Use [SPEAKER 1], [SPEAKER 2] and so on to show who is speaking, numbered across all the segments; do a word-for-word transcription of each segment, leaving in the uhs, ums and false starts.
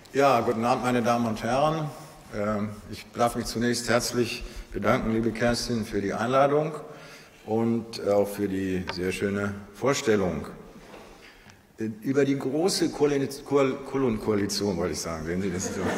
[SPEAKER 1] Ja, guten Abend, meine Damen und Herren. Ich darf mich zunächst herzlich bedanken, liebe Kerstin, für die Einladung und auch für die sehr schöne Vorstellung. Über die große Kolonkoalition, wollte ich sagen, sehen Sie das so?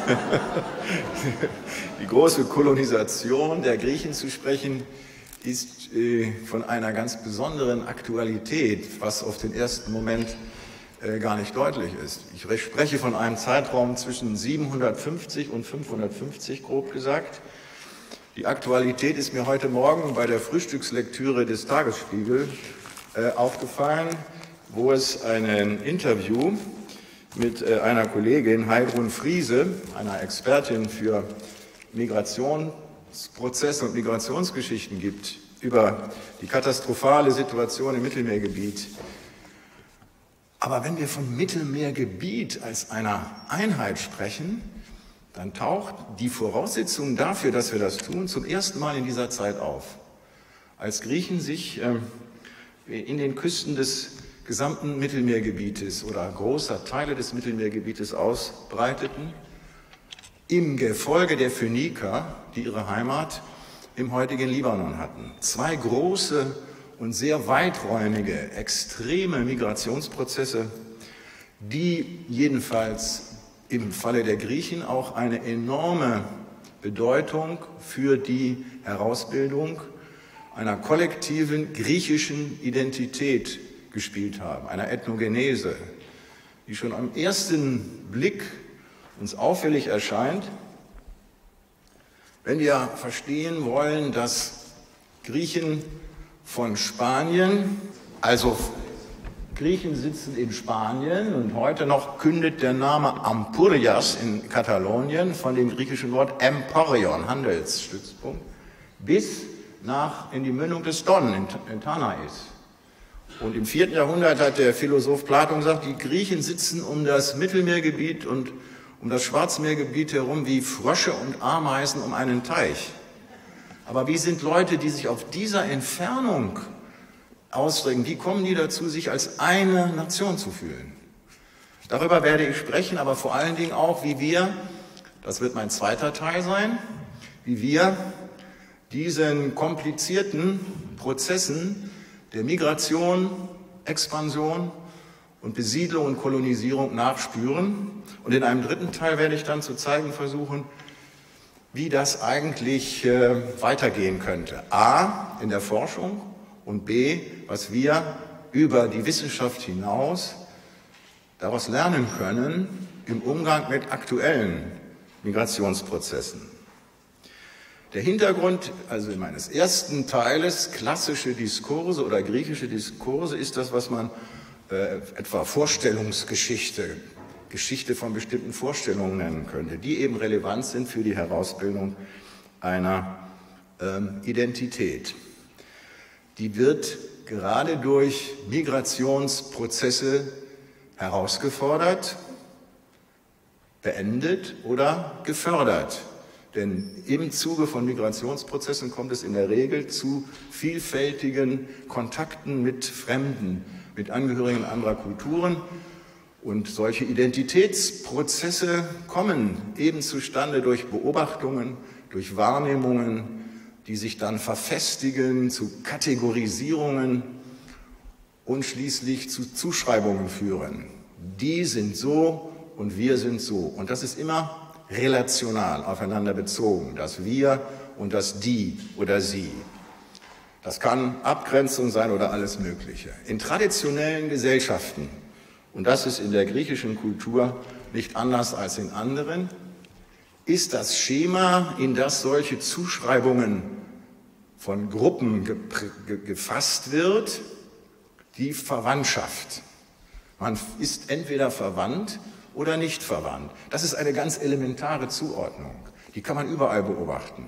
[SPEAKER 1] Die große Kolonisation der Griechen zu sprechen, ist von einer ganz besonderen Aktualität, was auf den ersten Moment gar nicht deutlich ist. Ich spreche von einem Zeitraum zwischen siebenhundertfünfzig und fünfhundertfünfzig, grob gesagt. Die Aktualität ist mir heute Morgen bei der Frühstückslektüre des Tagesspiegel äh, aufgefallen, wo es ein Interview mit äh, einer Kollegin, Heidrun Friese, einer Expertin für Migrationsprozesse und Migrationsgeschichten gibt, über die katastrophale Situation im Mittelmeergebiet. Aber wenn wir von Mittelmeergebiet als einer Einheit sprechen, dann taucht die Voraussetzung dafür, dass wir das tun, zum ersten Mal in dieser Zeit auf. Als Griechen sich in den Küsten des gesamten Mittelmeergebietes oder großer Teile des Mittelmeergebietes ausbreiteten, im Gefolge der Phöniker, die ihre Heimat im heutigen Libanon hatten. Zwei große und sehr weiträumige, extreme Migrationsprozesse, die jedenfalls im Falle der Griechen auch eine enorme Bedeutung für die Herausbildung einer kollektiven griechischen Identität gespielt haben, einer Ethnogenese, die schon am ersten Blick uns auffällig erscheint, wenn wir verstehen wollen, dass Griechen von Spanien, also Griechen sitzen in Spanien und heute noch kündet der Name Ampurias in Katalonien von dem griechischen Wort Emporion, Handelsstützpunkt, bis nach in die Mündung des Don in, in Tanais. Und im vierten Jahrhundert hat der Philosoph Platon gesagt, die Griechen sitzen um das Mittelmeergebiet und um das Schwarzmeergebiet herum wie Frösche und Ameisen um einen Teich. Aber wie sind Leute, die sich auf dieser Entfernung ausdrücken, wie kommen die dazu, sich als eine Nation zu fühlen? Darüber werde ich sprechen, aber vor allen Dingen auch, wie wir, das wird mein zweiter Teil sein, wie wir diesen komplizierten Prozessen der Migration, Expansion und Besiedlung und Kolonisierung nachspüren. Und in einem dritten Teil werde ich dann zu zeigen versuchen, wie das eigentlich äh, weitergehen könnte. A, in der Forschung und B, was wir über die Wissenschaft hinaus daraus lernen können im Umgang mit aktuellen Migrationsprozessen. Der Hintergrund also meines ersten Teiles, klassische Diskurse oder griechische Diskurse, ist das, was man äh, etwa Vorstellungsgeschichte, Geschichte von bestimmten Vorstellungen nennen könnte, die eben relevant sind für die Herausbildung einer ähm, Identität. Die wird gerade durch Migrationsprozesse herausgefordert, beendet oder gefördert. Denn im Zuge von Migrationsprozessen kommt es in der Regel zu vielfältigen Kontakten mit Fremden, mit Angehörigen anderer Kulturen. Und solche Identitätsprozesse kommen eben zustande durch Beobachtungen, durch Wahrnehmungen, die sich dann verfestigen zu Kategorisierungen und schließlich zu Zuschreibungen führen. Die sind so und wir sind so. Und das ist immer relational aufeinander bezogen, das Wir und das Die oder Sie. Das kann Abgrenzung sein oder alles Mögliche. In traditionellen Gesellschaften, und das ist in der griechischen Kultur nicht anders als in anderen, ist das Schema, in das solche Zuschreibungen von Gruppen ge ge gefasst wird, die Verwandtschaft. Man ist entweder verwandt oder nicht verwandt. Das ist eine ganz elementare Zuordnung. Die kann man überall beobachten.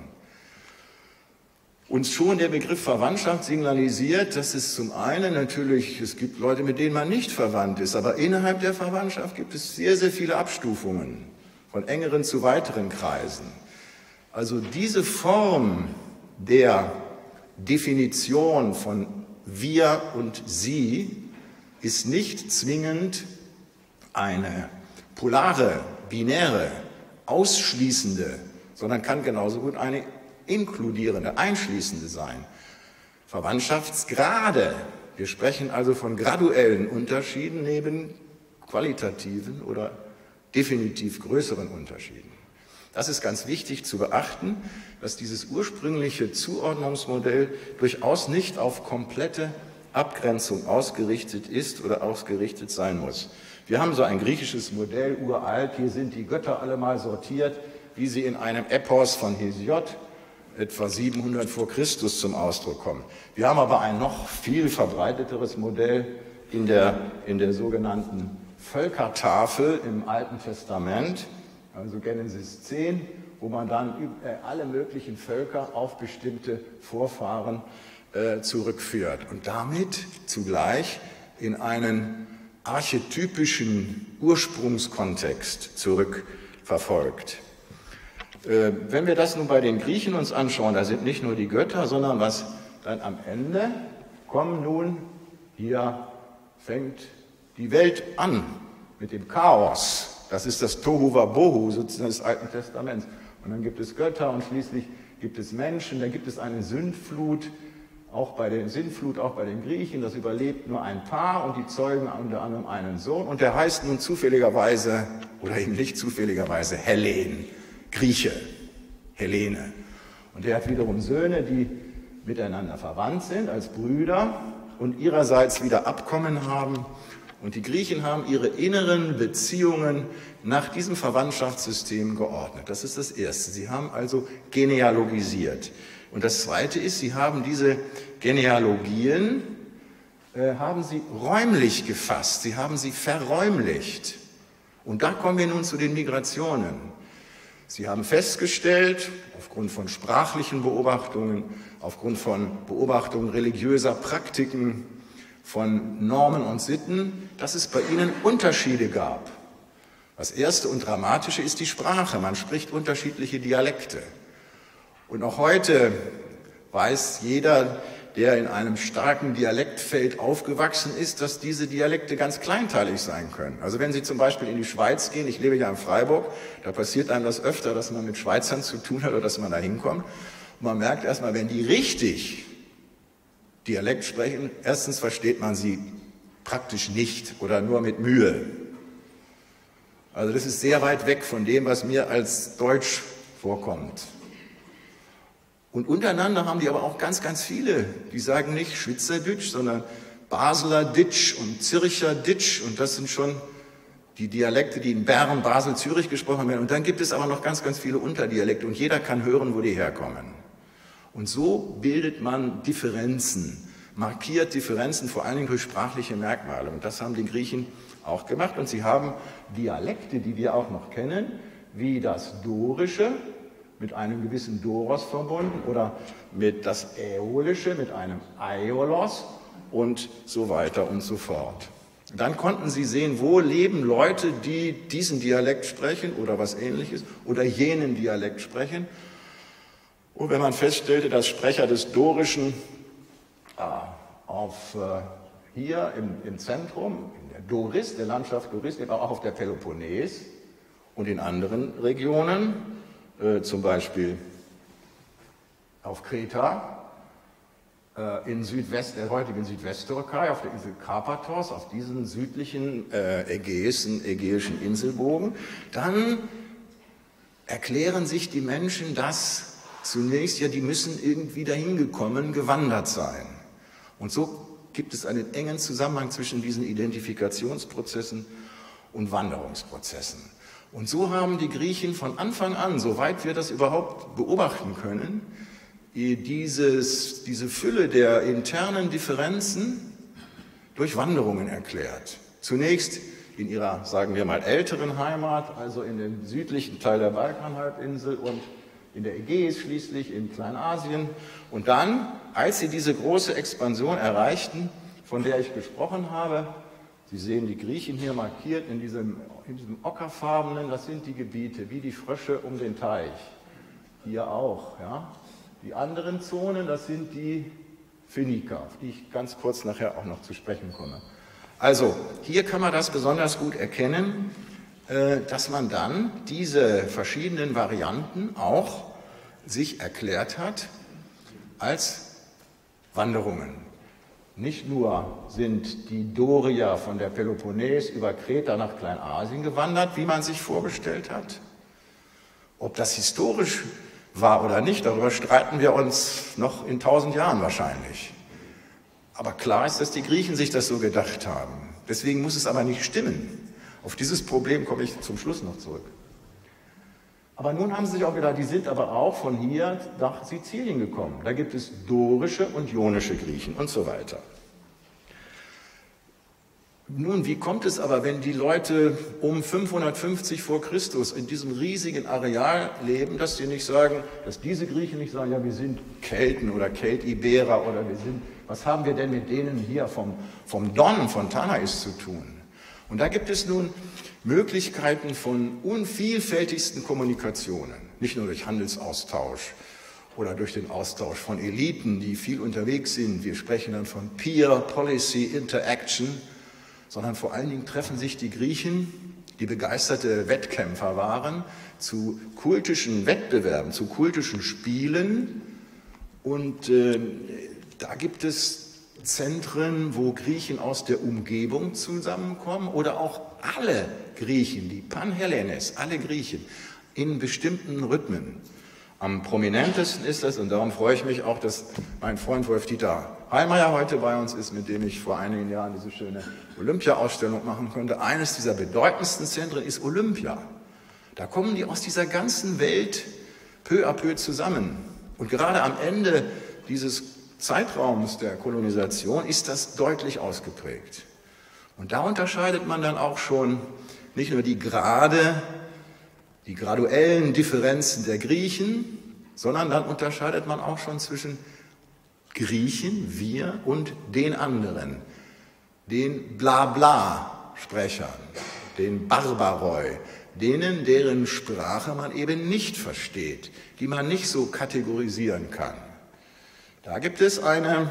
[SPEAKER 1] Und schon der Begriff Verwandtschaft signalisiert, dass es zum einen natürlich, es gibt Leute, mit denen man nicht verwandt ist, aber innerhalb der Verwandtschaft gibt es sehr, sehr viele Abstufungen, von engeren zu weiteren Kreisen. Also diese Form der Definition von wir und sie ist nicht zwingend eine polare binäre, ausschließende, sondern kann genauso gut eine inkludierende, einschließende sein. Verwandtschaftsgrade, wir sprechen also von graduellen Unterschieden neben qualitativen oder definitiv größeren Unterschieden. Das ist ganz wichtig zu beachten, dass dieses ursprüngliche Zuordnungsmodell durchaus nicht auf komplette Abgrenzung ausgerichtet ist oder ausgerichtet sein muss. Wir haben so ein griechisches Modell, uralt, hier sind die Götter alle mal sortiert, wie sie in einem Epos von Hesiod etwa siebenhundert vor Christus zum Ausdruck kommen. Wir haben aber ein noch viel verbreiteteres Modell in der, in der sogenannten Völkertafel im Alten Testament, also Genesis zehn, wo man dann alle möglichen Völker auf bestimmte Vorfahren äh, zurückführt und damit zugleich in einen archetypischen Ursprungskontext zurückverfolgt. Äh, wenn wir das nun bei den Griechen uns anschauen, da sind nicht nur die Götter, sondern was dann am Ende kommen nun, hier fängt die Welt an mit dem Chaos. Das ist das Tohu Wabohu sozusagen des Alten Testaments. Und dann gibt es Götter und schließlich gibt es Menschen, dann gibt es eine Sündflut, auch bei der Sintflut, auch bei den Griechen. Das überlebt nur ein Paar und die zeugen unter anderem einen Sohn. Und der heißt nun zufälligerweise, oder eben nicht zufälligerweise, Hellen, Grieche, Hellene. Und der hat wiederum Söhne, die miteinander verwandt sind als Brüder und ihrerseits wieder Abkommen haben. Und die Griechen haben ihre inneren Beziehungen nach diesem Verwandtschaftssystem geordnet. Das ist das Erste. Sie haben also genealogisiert. Und das Zweite ist, sie haben diese Genealogien, äh, haben sie räumlich gefasst. Sie haben sie verräumlicht. Und da kommen wir nun zu den Migrationen. Sie haben festgestellt, aufgrund von sprachlichen Beobachtungen, aufgrund von Beobachtungen religiöser Praktiken, von Normen und Sitten, dass es bei ihnen Unterschiede gab. Das Erste und Dramatische ist die Sprache. Man spricht unterschiedliche Dialekte. Und auch heute weiß jeder, der in einem starken Dialektfeld aufgewachsen ist, dass diese Dialekte ganz kleinteilig sein können. Also wenn Sie zum Beispiel in die Schweiz gehen, ich lebe ja in Freiburg, da passiert einem das öfter, dass man mit Schweizern zu tun hat oder dass man da hinkommt. Und man merkt erstmal, wenn die richtig Dialekt sprechen, erstens versteht man sie praktisch nicht oder nur mit Mühe. Also das ist sehr weit weg von dem, was mir als Deutsch vorkommt. Und untereinander haben die aber auch ganz, ganz viele, die sagen nicht Schweizerdeutsch, sondern Basler Ditsch und Zürcher Ditsch. Und das sind schon die Dialekte, die in Bern, Basel, Zürich gesprochen werden. Und dann gibt es aber noch ganz, ganz viele Unterdialekte. Und jeder kann hören, wo die herkommen. Und so bildet man Differenzen, markiert Differenzen, vor allen Dingen durch sprachliche Merkmale. Und das haben die Griechen auch gemacht. Und sie haben Dialekte, die wir auch noch kennen, wie das Dorische, mit einem gewissen Doros verbunden, oder mit das Äolische, mit einem Aiolos und so weiter und so fort. Dann konnten sie sehen, wo leben Leute, die diesen Dialekt sprechen oder was Ähnliches oder jenen Dialekt sprechen. Und wenn man feststellte, dass Sprecher des Dorischen äh, auf, äh, hier im, im Zentrum, in der Doris, der Landschaft Doris, aber auch auf der Peloponnes und in anderen Regionen, äh, zum Beispiel auf Kreta, äh, in Südwest, der heutigen Südwesttürkei, auf der Insel Karpathos, auf diesen südlichen äh, ägäischen, ägäischen Inselbogen, dann erklären sich die Menschen das zunächst, ja, die müssen irgendwie dahin gekommen, gewandert sein. Und so gibt es einen engen Zusammenhang zwischen diesen Identifikationsprozessen und Wanderungsprozessen. Und so haben die Griechen von Anfang an, soweit wir das überhaupt beobachten können, dieses, diese Fülle der internen Differenzen durch Wanderungen erklärt. Zunächst in ihrer, sagen wir mal, älteren Heimat, also in dem südlichen Teil der Balkanhalbinsel und in der Ägäis schließlich, in Kleinasien. Und dann, als sie diese große Expansion erreichten, von der ich gesprochen habe, Sie sehen die Griechen hier markiert in diesem, in diesem ockerfarbenen, das sind die Gebiete, wie die Frösche um den Teich. Hier auch. Ja. Die anderen Zonen, das sind die Phöniker, auf die ich ganz kurz nachher auch noch zu sprechen komme. Also, hier kann man das besonders gut erkennen. dass man dann diese verschiedenen Varianten auch sich erklärt hat als Wanderungen. Nicht nur sind die Dorier von der Peloponnes über Kreta nach Kleinasien gewandert, wie man sich vorgestellt hat. Ob das historisch war oder nicht, darüber streiten wir uns noch in tausend Jahren wahrscheinlich. Aber klar ist, dass die Griechen sich das so gedacht haben. Deswegen muss es aber nicht stimmen. Auf dieses Problem komme ich zum Schluss noch zurück. Aber nun haben sie sich auch gedacht, die sind aber auch von hier nach Sizilien gekommen. Da gibt es dorische und ionische Griechen und so weiter. Nun, wie kommt es aber, wenn die Leute um fünfhundertfünfzig vor Christus in diesem riesigen Areal leben, dass die nicht sagen, dass diese Griechen nicht sagen, ja, wir sind Kelten oder Keltiberer oder wir sind, was haben wir denn mit denen hier vom, vom Don, von Tanais zu tun? Und da gibt es nun Möglichkeiten von unvielfältigsten Kommunikationen, nicht nur durch Handelsaustausch oder durch den Austausch von Eliten, die viel unterwegs sind. Wir sprechen dann von Peer Policy Interaction, sondern vor allen Dingen treffen sich die Griechen, die begeisterte Wettkämpfer waren, zu kultischen Wettbewerben, zu kultischen Spielen. Und äh, da gibt es Zentren, wo Griechen aus der Umgebung zusammenkommen oder auch alle Griechen, die Panhellenes, alle Griechen, in bestimmten Rhythmen. Am prominentesten ist das, und darum freue ich mich auch, dass mein Freund Wolf-Dieter Heilmeier heute bei uns ist, mit dem ich vor einigen Jahren diese schöne Olympia-Ausstellung machen konnte. Eines dieser bedeutendsten Zentren ist Olympia. Da kommen die aus dieser ganzen Welt peu à peu zusammen. Und gerade am Ende dieses Zeitraums der Kolonisation ist das deutlich ausgeprägt. Und da unterscheidet man dann auch schon nicht nur die Grade, die graduellen Differenzen der Griechen, sondern dann unterscheidet man auch schon zwischen Griechen, wir und den anderen, den Blabla-Sprechern, den Barbaroi, denen, deren Sprache man eben nicht versteht, die man nicht so kategorisieren kann. Da gibt es eine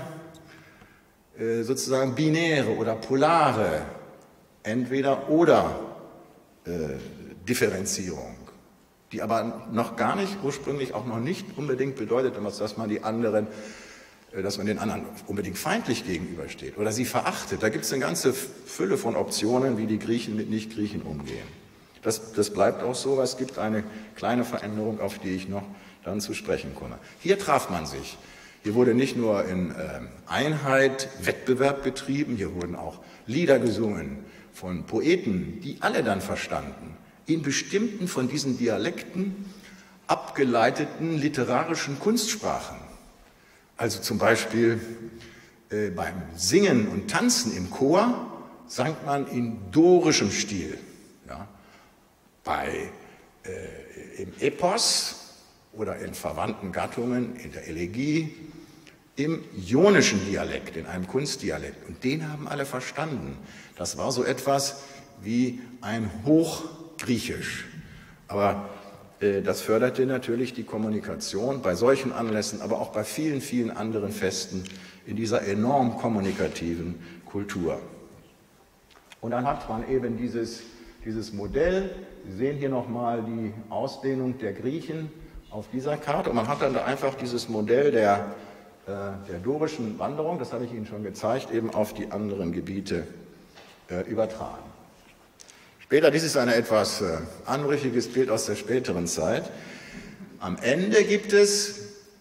[SPEAKER 1] äh, sozusagen binäre oder polare Entweder-oder äh, Differenzierung, die aber noch gar nicht ursprünglich auch noch nicht unbedingt bedeutet, dass man die anderen, äh, dass man den anderen unbedingt feindlich gegenübersteht oder sie verachtet. Da gibt es eine ganze Fülle von Optionen, wie die Griechen mit Nicht-Griechen umgehen. Das, das bleibt auch so. Es gibt eine kleine Veränderung, auf die ich noch dann zu sprechen komme. Hier traf man sich. Hier wurde nicht nur in äh, Einheit Wettbewerb betrieben, hier wurden auch Lieder gesungen von Poeten, die alle dann verstanden, in bestimmten von diesen Dialekten abgeleiteten literarischen Kunstsprachen. Also zum Beispiel äh, beim Singen und Tanzen im Chor sang man in dorischem Stil. Ja? Bei, äh, im Epos oder in verwandten Gattungen, in der Elegie, im ionischen Dialekt, in einem Kunstdialekt. Und den haben alle verstanden. Das war so etwas wie ein Hochgriechisch. Aber äh, das förderte natürlich die Kommunikation bei solchen Anlässen, aber auch bei vielen, vielen anderen Festen in dieser enorm kommunikativen Kultur. Und dann hat man eben dieses, dieses Modell. Sie sehen hier nochmal die Ausdehnung der Griechen auf dieser Karte. Und man hat dann da einfach dieses Modell der, äh, der dorischen Wanderung, das habe ich Ihnen schon gezeigt, eben auf die anderen Gebiete äh, übertragen. Später, dies ist ein etwas äh, anrüchiges Bild aus der späteren Zeit. Am Ende gibt es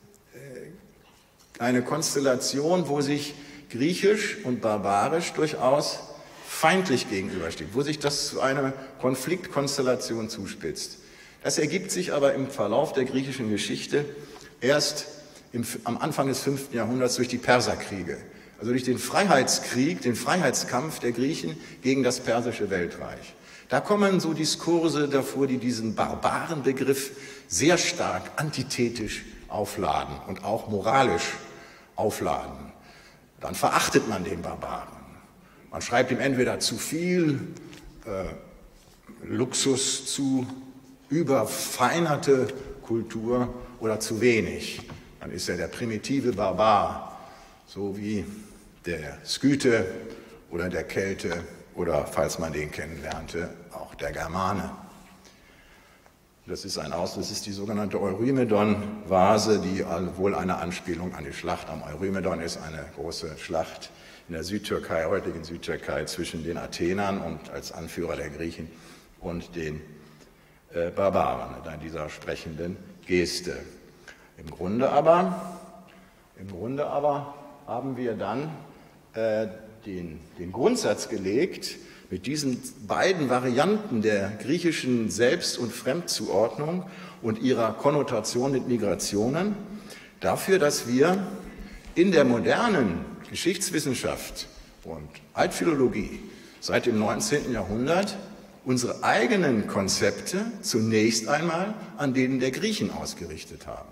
[SPEAKER 1] äh, eine Konstellation, wo sich Griechisch und Barbarisch durchaus feindlich gegenübersteht, wo sich das zu einer Konfliktkonstellation zuspitzt. Das ergibt sich aber im Verlauf der griechischen Geschichte erst im, am Anfang des fünften Jahrhunderts durch die Perserkriege, also durch den Freiheitskrieg, den Freiheitskampf der Griechen gegen das persische Weltreich. Da kommen so Diskurse davor, die diesen Barbarenbegriff sehr stark antithetisch aufladen und auch moralisch aufladen. Dann verachtet man den Barbaren. Man schreibt ihm entweder zu viel äh, Luxus zu, überfeinerte Kultur oder zu wenig. Dann ist er der primitive Barbar, so wie der Skythe oder der Kelte oder, falls man den kennenlernte, auch der Germane. Das ist ein Aus, das ist die sogenannte Eurymedon-Vase, die wohl eine Anspielung an die Schlacht am Eurymedon ist, eine große Schlacht in der Südtürkei, heutigen Südtürkei, zwischen den Athenern und als Anführer der Griechen und den äh, Barbaren, in dieser sprechenden Geste. Im Grunde aber, im Grunde aber haben wir dann äh, den, den Grundsatz gelegt, mit diesen beiden Varianten der griechischen Selbst- und Fremdzuordnung und ihrer Konnotation mit Migrationen dafür, dass wir in der modernen Geschichtswissenschaft und Altphilologie seit dem neunzehnten Jahrhundert unsere eigenen Konzepte zunächst einmal an denen der Griechen ausgerichtet haben.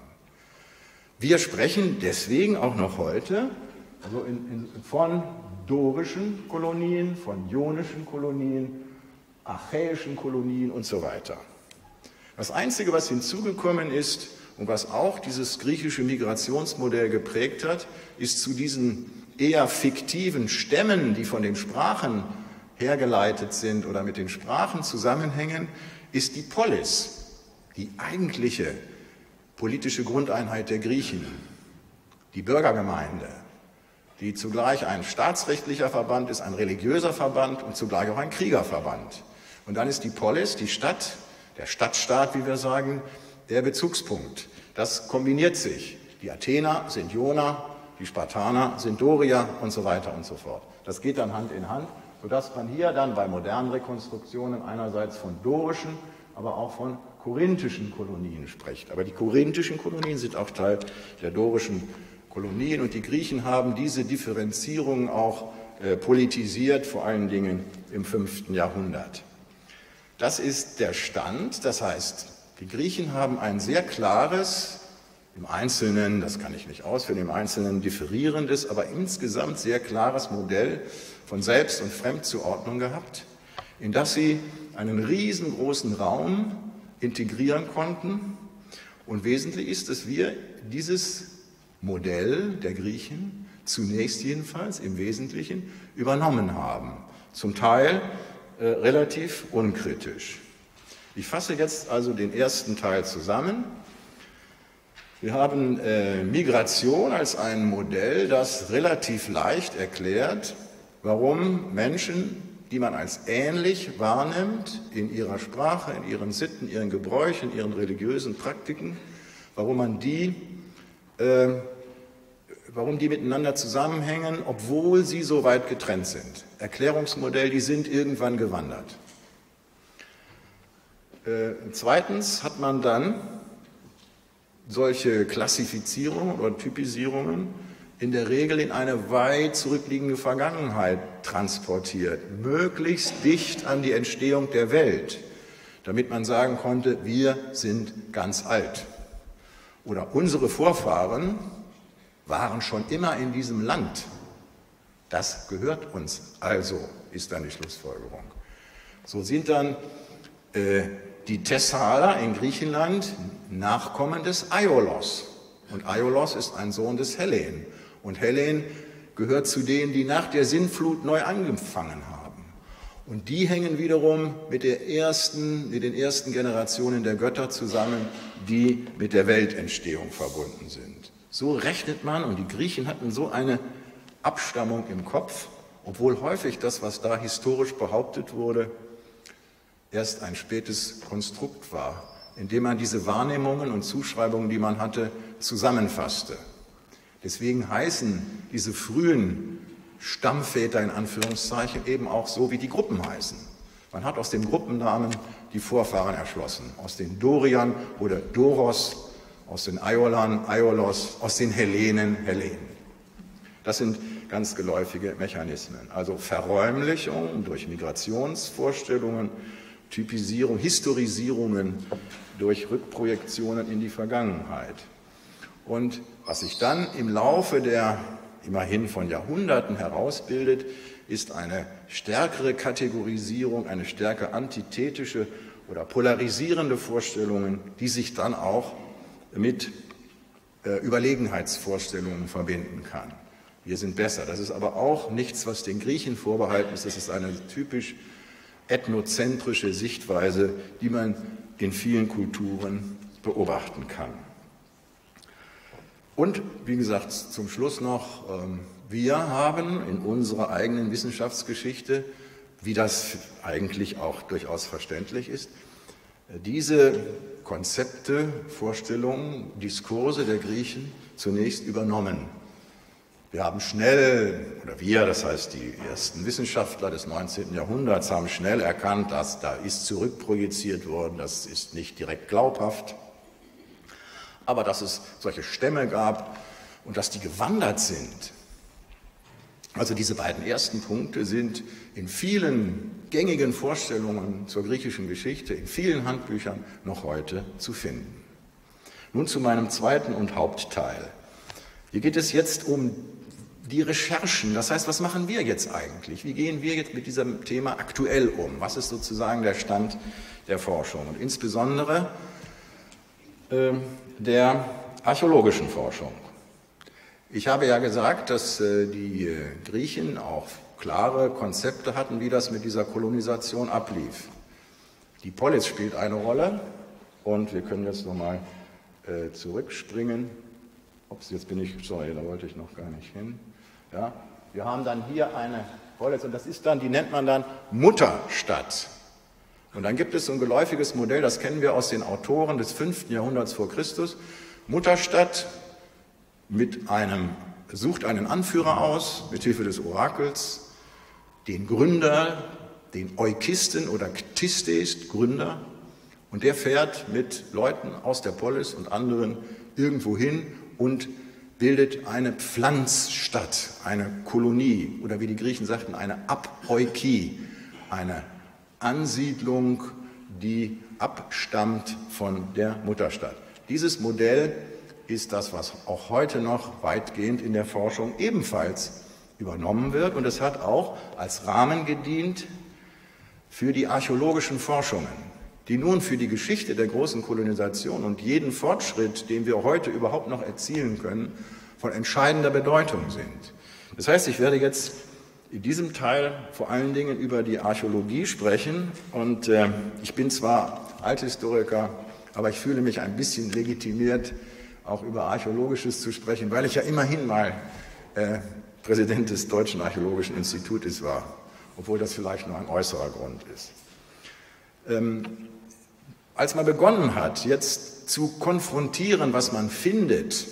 [SPEAKER 1] Wir sprechen deswegen auch noch heute also in, in, von dorischen Kolonien, von ionischen Kolonien, achäischen Kolonien und so weiter. Das Einzige, was hinzugekommen ist und was auch dieses griechische Migrationsmodell geprägt hat, ist zu diesen eher fiktiven Stämmen, die von den Sprachen hergeleitet sind oder mit den Sprachen zusammenhängen, ist die Polis, die eigentliche politische Grundeinheit der Griechen, die Bürgergemeinde, die zugleich ein staatsrechtlicher Verband ist, ein religiöser Verband und zugleich auch ein Kriegerverband. Und dann ist die Polis, die Stadt, der Stadtstaat, wie wir sagen, der Bezugspunkt. Das kombiniert sich. Die Athener sind Ioner, die Spartaner sind Dorier und so weiter und so fort. Das geht dann Hand in Hand, sodass man hier dann bei modernen Rekonstruktionen einerseits von dorischen, aber auch von korinthischen Kolonien spricht. Aber die korinthischen Kolonien sind auch Teil der dorischen Kolonien und die Griechen haben diese Differenzierung auch äh, politisiert, vor allen Dingen im fünften Jahrhundert. Das ist der Stand, das heißt, die Griechen haben ein sehr klares, im Einzelnen, das kann ich nicht ausführen, im Einzelnen differierendes, aber insgesamt sehr klares Modell von Selbst- und Fremdzuordnung gehabt, in das sie einen riesengroßen Raum integrieren konnten. Und wesentlich ist, dass wir dieses Modell der Griechen zunächst jedenfalls im Wesentlichen übernommen haben, zum Teil äh, relativ unkritisch. Ich fasse jetzt also den ersten Teil zusammen. Wir haben äh, Migration als ein Modell, das relativ leicht erklärt, warum Menschen, die man als ähnlich wahrnimmt in ihrer Sprache, in ihren Sitten, ihren Gebräuchen, ihren religiösen Praktiken, warum man die äh, warum die miteinander zusammenhängen, obwohl sie so weit getrennt sind. Erklärungsmodell, die sind irgendwann gewandert. Äh, zweitens hat man dann solche Klassifizierungen oder Typisierungen in der Regel in eine weit zurückliegende Vergangenheit transportiert, möglichst dicht an die Entstehung der Welt, damit man sagen konnte, wir sind ganz alt. Oder unsere Vorfahren waren schon immer in diesem Land. Das gehört uns, also ist dann die Schlussfolgerung. So sind dann äh, die Thessaler in Griechenland Nachkommen des Aiolos. Und Aiolos ist ein Sohn des Hellen. Und Hellen gehört zu denen, die nach der Sintflut neu angefangen haben. Und die hängen wiederum mit, der ersten, mit den ersten Generationen der Götter zusammen, die mit der Weltentstehung verbunden sind. So rechnet man, und die Griechen hatten so eine Abstammung im Kopf, obwohl häufig das, was da historisch behauptet wurde, erst ein spätes Konstrukt war, indem man diese Wahrnehmungen und Zuschreibungen, die man hatte, zusammenfasste. Deswegen heißen diese frühen Stammväter in Anführungszeichen eben auch so, wie die Gruppen heißen. Man hat aus dem Gruppennamen die Vorfahren erschlossen. Aus den Doriern wurde Doros, aus den Aiolern, Aiolos, aus den Hellenen, Hellenen. Das sind ganz geläufige Mechanismen. Also Verräumlichung durch Migrationsvorstellungen, Typisierung, Historisierungen durch Rückprojektionen in die Vergangenheit. Und was sich dann im Laufe der immerhin von Jahrhunderten herausbildet, ist eine stärkere Kategorisierung, eine stärker antithetische oder polarisierende Vorstellungen, die sich dann auch mit äh, Überlegenheitsvorstellungen verbinden kann. Wir sind besser. Das ist aber auch nichts, was den Griechen vorbehalten ist. Das ist eine typisch ethnozentrische Sichtweise, die man in vielen Kulturen beobachten kann. Und wie gesagt, zum Schluss noch, wir haben in unserer eigenen Wissenschaftsgeschichte, wie das eigentlich auch durchaus verständlich ist, diese Konzepte, Vorstellungen, Diskurse der Griechen zunächst übernommen. Wir haben schnell, oder wir, das heißt die ersten Wissenschaftler des neunzehnten Jahrhunderts, haben schnell erkannt, dass da ist zurückprojiziert worden, das ist nicht direkt glaubhaft, aber dass es solche Stämme gab und dass die gewandert sind. Also diese beiden ersten Punkte sind in vielen gängigen Vorstellungen zur griechischen Geschichte, in vielen Handbüchern noch heute zu finden. Nun zu meinem zweiten und Hauptteil. Hier geht es jetzt um die Recherchen, das heißt, was machen wir jetzt eigentlich? Wie gehen wir jetzt mit diesem Thema aktuell um? Was ist sozusagen der Stand der Forschung und insbesondere äh, der archäologischen Forschung? Ich habe ja gesagt, dass äh, die äh, Griechen auch klare Konzepte hatten, wie das mit dieser Kolonisation ablief. Die Polis spielt eine Rolle und wir können jetzt nochmal äh, zurückspringen. Ups, jetzt bin ich, sorry, da wollte ich noch gar nicht hin. Ja, wir haben dann hier eine Polis und das ist dann, die nennt man dann Mutterstadt. Und dann gibt es so ein geläufiges Modell, das kennen wir aus den Autoren des fünften Jahrhunderts vor Christus. Mutterstadt mit einem, sucht einen Anführer aus, mit Hilfe des Orakels, den Gründer, den Eukisten oder Ktistes, Gründer, und der fährt mit Leuten aus der Polis und anderen irgendwo hin und bildet eine Pflanzstadt, eine Kolonie oder wie die Griechen sagten, eine Apoikie, eine Ansiedlung, die abstammt von der Mutterstadt. Dieses Modell ist das, was auch heute noch weitgehend in der Forschung ebenfalls übernommen wird und es hat auch als Rahmen gedient für die archäologischen Forschungen, die nun für die Geschichte der großen Kolonisation und jeden Fortschritt, den wir heute überhaupt noch erzielen können, von entscheidender Bedeutung sind. Das heißt, ich werde jetzt in diesem Teil vor allen Dingen über die Archäologie sprechen und äh, ich bin zwar Althistoriker, aber ich fühle mich ein bisschen legitimiert, auch über Archäologisches zu sprechen, weil ich ja immerhin mal äh, Präsident des Deutschen Archäologischen Institutes war, obwohl das vielleicht nur ein äußerer Grund ist. Ähm, als man begonnen hat, jetzt zu konfrontieren, was man findet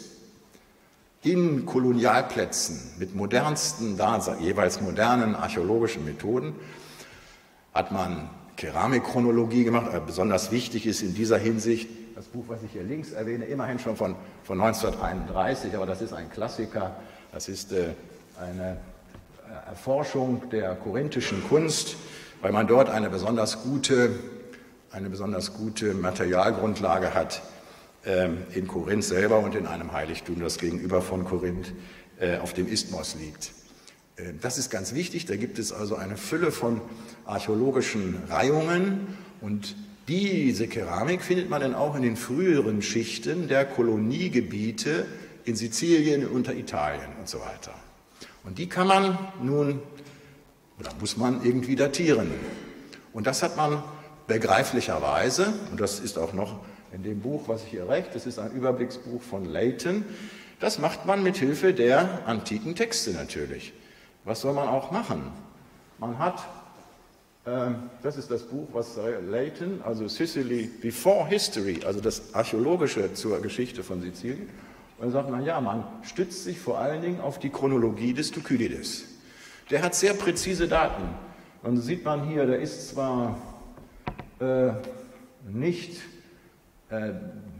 [SPEAKER 1] in Kolonialplätzen mit modernsten, da jeweils modernen archäologischen Methoden, hat man Keramikchronologie gemacht. Besonders wichtig ist in dieser Hinsicht das Buch, was ich hier links erwähne, immerhin schon von, von neunzehnhunderteinunddreißig, aber das ist ein Klassiker. Das ist äh, eine Erforschung der korinthischen Kunst, weil man dort eine besonders gute, eine besonders gute Materialgrundlage hat äh, in Korinth selber und in einem Heiligtum, das gegenüber von Korinth äh, auf dem Isthmos liegt. Äh, das ist ganz wichtig, da gibt es also eine Fülle von archäologischen Reihungen und diese Keramik findet man dann auch in den früheren Schichten der Koloniegebiete in Sizilien, unter Italien und so weiter. Und die kann man nun, oder muss man irgendwie datieren. Und das hat man begreiflicherweise, und das ist auch noch in dem Buch, was ich hier rechts, das ist ein Überblicksbuch von Leighton, das macht man mit Hilfe der antiken Texte natürlich. Was soll man auch machen? Man hat, äh, das ist das Buch, was Leighton, also Sicily Before History, also das Archäologische zur Geschichte von Sizilien, und dann sagt man, ja, man stützt sich vor allen Dingen auf die Chronologie des Thukydides. Der hat sehr präzise Daten. Und so sieht man hier, der ist zwar äh, nicht äh,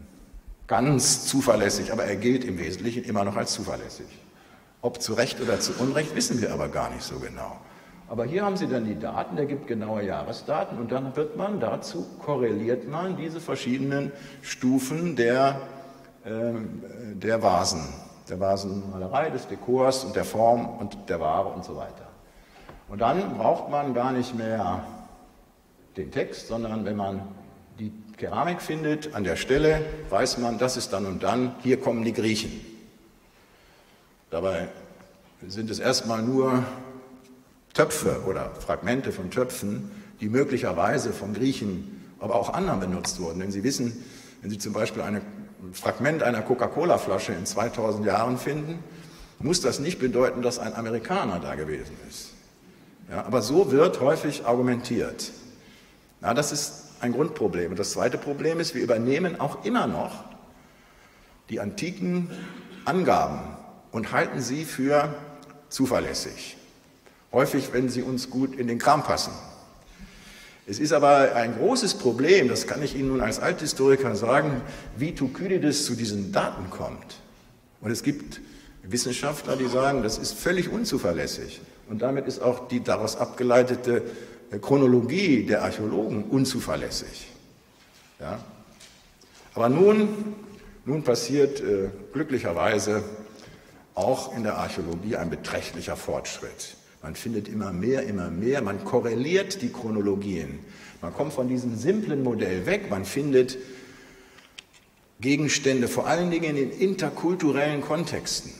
[SPEAKER 1] ganz zuverlässig, aber er gilt im Wesentlichen immer noch als zuverlässig. Ob zu Recht oder zu Unrecht, wissen wir aber gar nicht so genau. Aber hier haben Sie dann die Daten, der gibt genaue Jahresdaten und dann wird man dazu, korreliert man diese verschiedenen Stufen der der Vasen, der Vasenmalerei, des Dekors und der Form und der Ware und so weiter. Und dann braucht man gar nicht mehr den Text, sondern wenn man die Keramik findet, an der Stelle weiß man, das ist dann und dann, hier kommen die Griechen. Dabei sind es erstmal nur Töpfe oder Fragmente von Töpfen, die möglicherweise von Griechen, aber auch anderen benutzt wurden. Denn Sie wissen, wenn Sie zum Beispiel eine, ein Fragment einer Coca-Cola-Flasche in zweitausend Jahren finden, muss das nicht bedeuten, dass ein Amerikaner da gewesen ist. Ja, aber so wird häufig argumentiert. Na, das ist ein Grundproblem. Und das zweite Problem ist, wir übernehmen auch immer noch die antiken Angaben und halten sie für zuverlässig. Häufig, wenn sie uns gut in den Kram passen. Es ist aber ein großes Problem, das kann ich Ihnen nun als Althistoriker sagen, wie Thukydides zu diesen Daten kommt. Und es gibt Wissenschaftler, die sagen, das ist völlig unzuverlässig. Und damit ist auch die daraus abgeleitete Chronologie der Archäologen unzuverlässig. Ja? Aber nun, nun passiert äh, glücklicherweise auch in der Archäologie ein beträchtlicher Fortschritt. Man findet immer mehr, immer mehr, man korreliert die Chronologien. Man kommt von diesem simplen Modell weg, man findet Gegenstände, vor allen Dingen in interkulturellen Kontexten.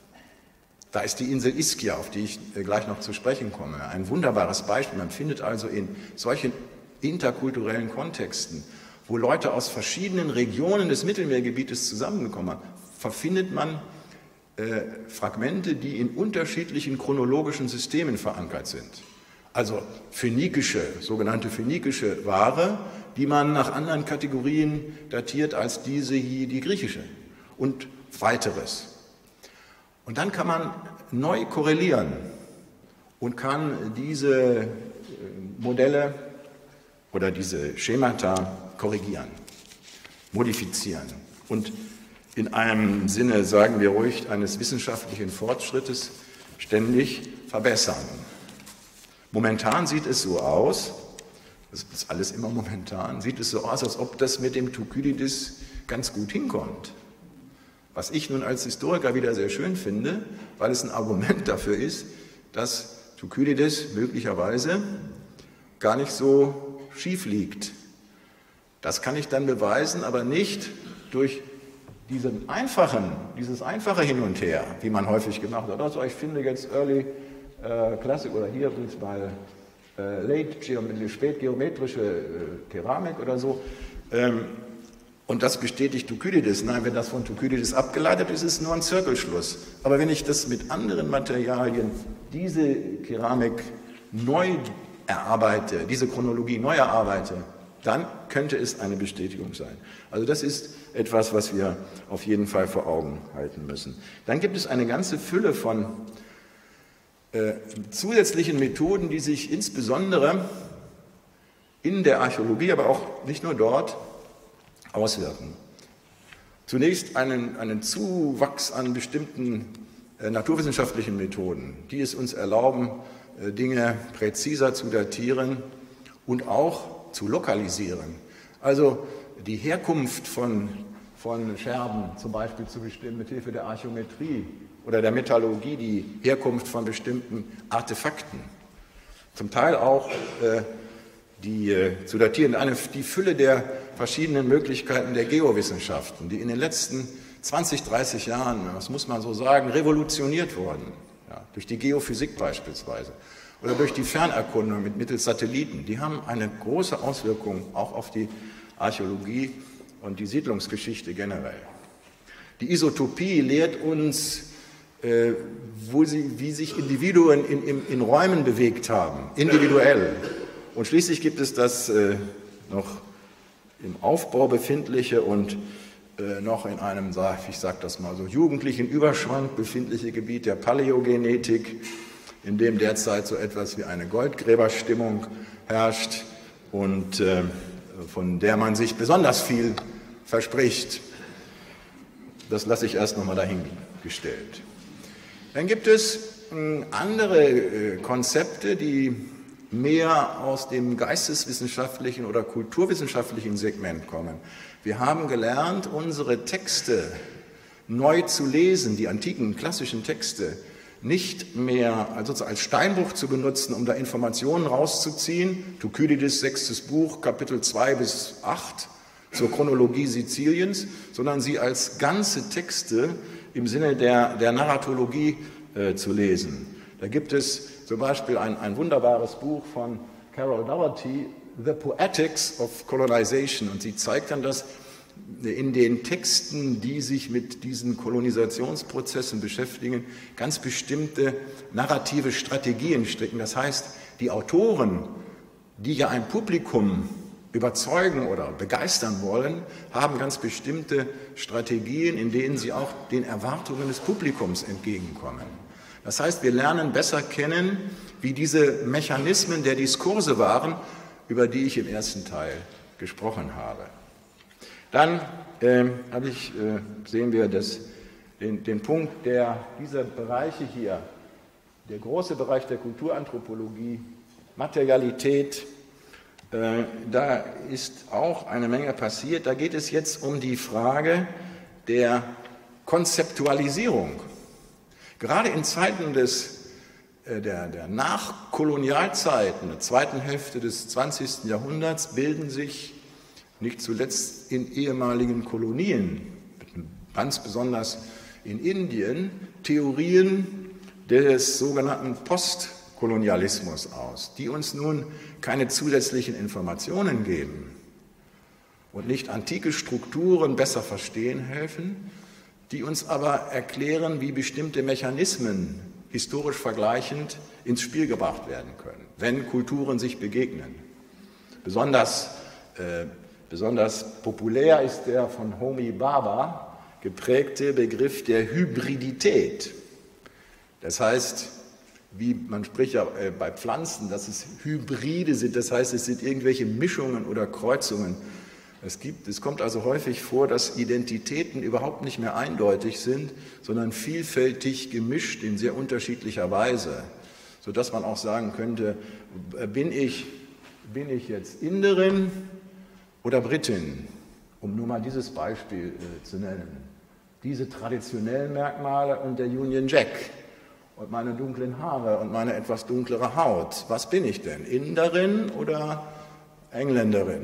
[SPEAKER 1] Da ist die Insel Ischia, auf die ich gleich noch zu sprechen komme, ein wunderbares Beispiel. Man findet also in solchen interkulturellen Kontexten, wo Leute aus verschiedenen Regionen des Mittelmeergebietes zusammengekommen sind, verfindet man äh, Fragmente, die in unterschiedlichen chronologischen Systemen verankert sind. Also phönikische, sogenannte phönikische Ware, die man nach anderen Kategorien datiert als diese hier, die griechische und weiteres. Und dann kann man neu korrelieren und kann diese Modelle oder diese Schemata korrigieren, modifizieren und in einem Sinne, sagen wir ruhig, eines wissenschaftlichen Fortschrittes ständig verbessern. Momentan sieht es so aus, das ist alles immer momentan, sieht es so aus, als ob das mit dem Thukydides ganz gut hinkommt. Was ich nun als Historiker wieder sehr schön finde, weil es ein Argument dafür ist, dass Thukydides möglicherweise gar nicht so schief liegt. Das kann ich dann beweisen, aber nicht durch diesen einfachen, dieses einfache Hin und Her, wie man häufig gemacht hat. Also ich finde jetzt Early äh, Classic oder hier mal äh, Late Geometrie, spätgeometrische äh, Keramik oder so. Ähm, Und das bestätigt Thukydides. Nein, wenn das von Thukydides abgeleitet ist, ist es nur ein Zirkelschluss. Aber wenn ich das mit anderen Materialien, diese Keramik neu erarbeite, diese Chronologie neu erarbeite, dann könnte es eine Bestätigung sein. Also das ist etwas, was wir auf jeden Fall vor Augen halten müssen. Dann gibt es eine ganze Fülle von äh, zusätzlichen Methoden, die sich insbesondere in der Archäologie, aber auch nicht nur dort, auswirken. Zunächst einen, einen Zuwachs an bestimmten äh, naturwissenschaftlichen Methoden, die es uns erlauben, äh, Dinge präziser zu datieren und auch zu lokalisieren. Also die Herkunft von, von Scherben zum Beispiel zu bestimmen mit Hilfe der Archäometrie oder der Metallurgie, die Herkunft von bestimmten Artefakten. Zum Teil auch äh, die äh, zu datieren, eine, die Fülle der verschiedenen Möglichkeiten der Geowissenschaften, die in den letzten zwanzig, dreißig Jahren, das muss man so sagen, revolutioniert wurden. Ja, durch die Geophysik beispielsweise oder durch die Fernerkundung mit mittels Satelliten. Die haben eine große Auswirkung auch auf die Archäologie und die Siedlungsgeschichte generell. Die Isotopie lehrt uns, äh, wo sie, wie sich Individuen in, in, in Räumen bewegt haben, individuell. Und schließlich gibt es das äh, noch im Aufbau befindliche und äh, noch in einem, ich sage das mal so, jugendlichen Überschwang befindliche Gebiet der Paläogenetik, in dem derzeit so etwas wie eine Goldgräberstimmung herrscht und äh, von der man sich besonders viel verspricht. Das lasse ich erst noch mal dahingestellt. Dann gibt es äh, andere äh, Konzepte, die mehr aus dem geisteswissenschaftlichen oder kulturwissenschaftlichen Segment kommen. Wir haben gelernt, unsere Texte neu zu lesen, die antiken klassischen Texte, nicht mehr also als Steinbruch zu benutzen, um da Informationen rauszuziehen. Thukydides, sechstes Buch, Kapitel zwei bis acht zur Chronologie Siziliens, sondern sie als ganze Texte im Sinne der, der Narratologie äh, zu lesen. Da gibt es zum Beispiel ein, ein wunderbares Buch von Carol Doherty The Poetics of Colonization, und sie zeigt dann, dass in den Texten, die sich mit diesen Kolonisationsprozessen beschäftigen, ganz bestimmte narrative Strategien stricken. Das heißt, die Autoren, die ja ein Publikum überzeugen oder begeistern wollen, haben ganz bestimmte Strategien, in denen sie auch den Erwartungen des Publikums entgegenkommen. Das heißt, wir lernen besser kennen, wie diese Mechanismen der Diskurse waren, über die ich im ersten Teil gesprochen habe. Dann äh, habe ich, äh, sehen wir das, den, den Punkt, der diese Bereiche hier, der große Bereich der Kulturanthropologie, Materialität, äh, da ist auch eine Menge passiert. Da geht es jetzt um die Frage der Konzeptualisierung. Gerade in Zeiten des, äh, der, der Nachkolonialzeiten, der zweiten Hälfte des zwanzigsten Jahrhunderts, bilden sich nicht zuletzt in ehemaligen Kolonien, ganz besonders in Indien, Theorien des sogenannten Postkolonialismus aus, die uns nun keine zusätzlichen Informationen geben und nicht antike Strukturen besser verstehen helfen, die uns aber erklären, wie bestimmte Mechanismen historisch vergleichend ins Spiel gebracht werden können, wenn Kulturen sich begegnen. Besonders äh, Besonders populär ist der von Homi Bhabha geprägte Begriff der Hybridität. Das heißt, wie man spricht ja bei Pflanzen, dass es Hybride sind, das heißt, es sind irgendwelche Mischungen oder Kreuzungen. Es gibt, es kommt also häufig vor, dass Identitäten überhaupt nicht mehr eindeutig sind, sondern vielfältig gemischt in sehr unterschiedlicher Weise, sodass man auch sagen könnte, bin ich, bin ich jetzt Inderin oder Britin, um nur mal dieses Beispiel äh, zu nennen. Diese traditionellen Merkmale und der Union Jack und meine dunklen Haare und meine etwas dunklere Haut. Was bin ich denn? Inderin oder Engländerin?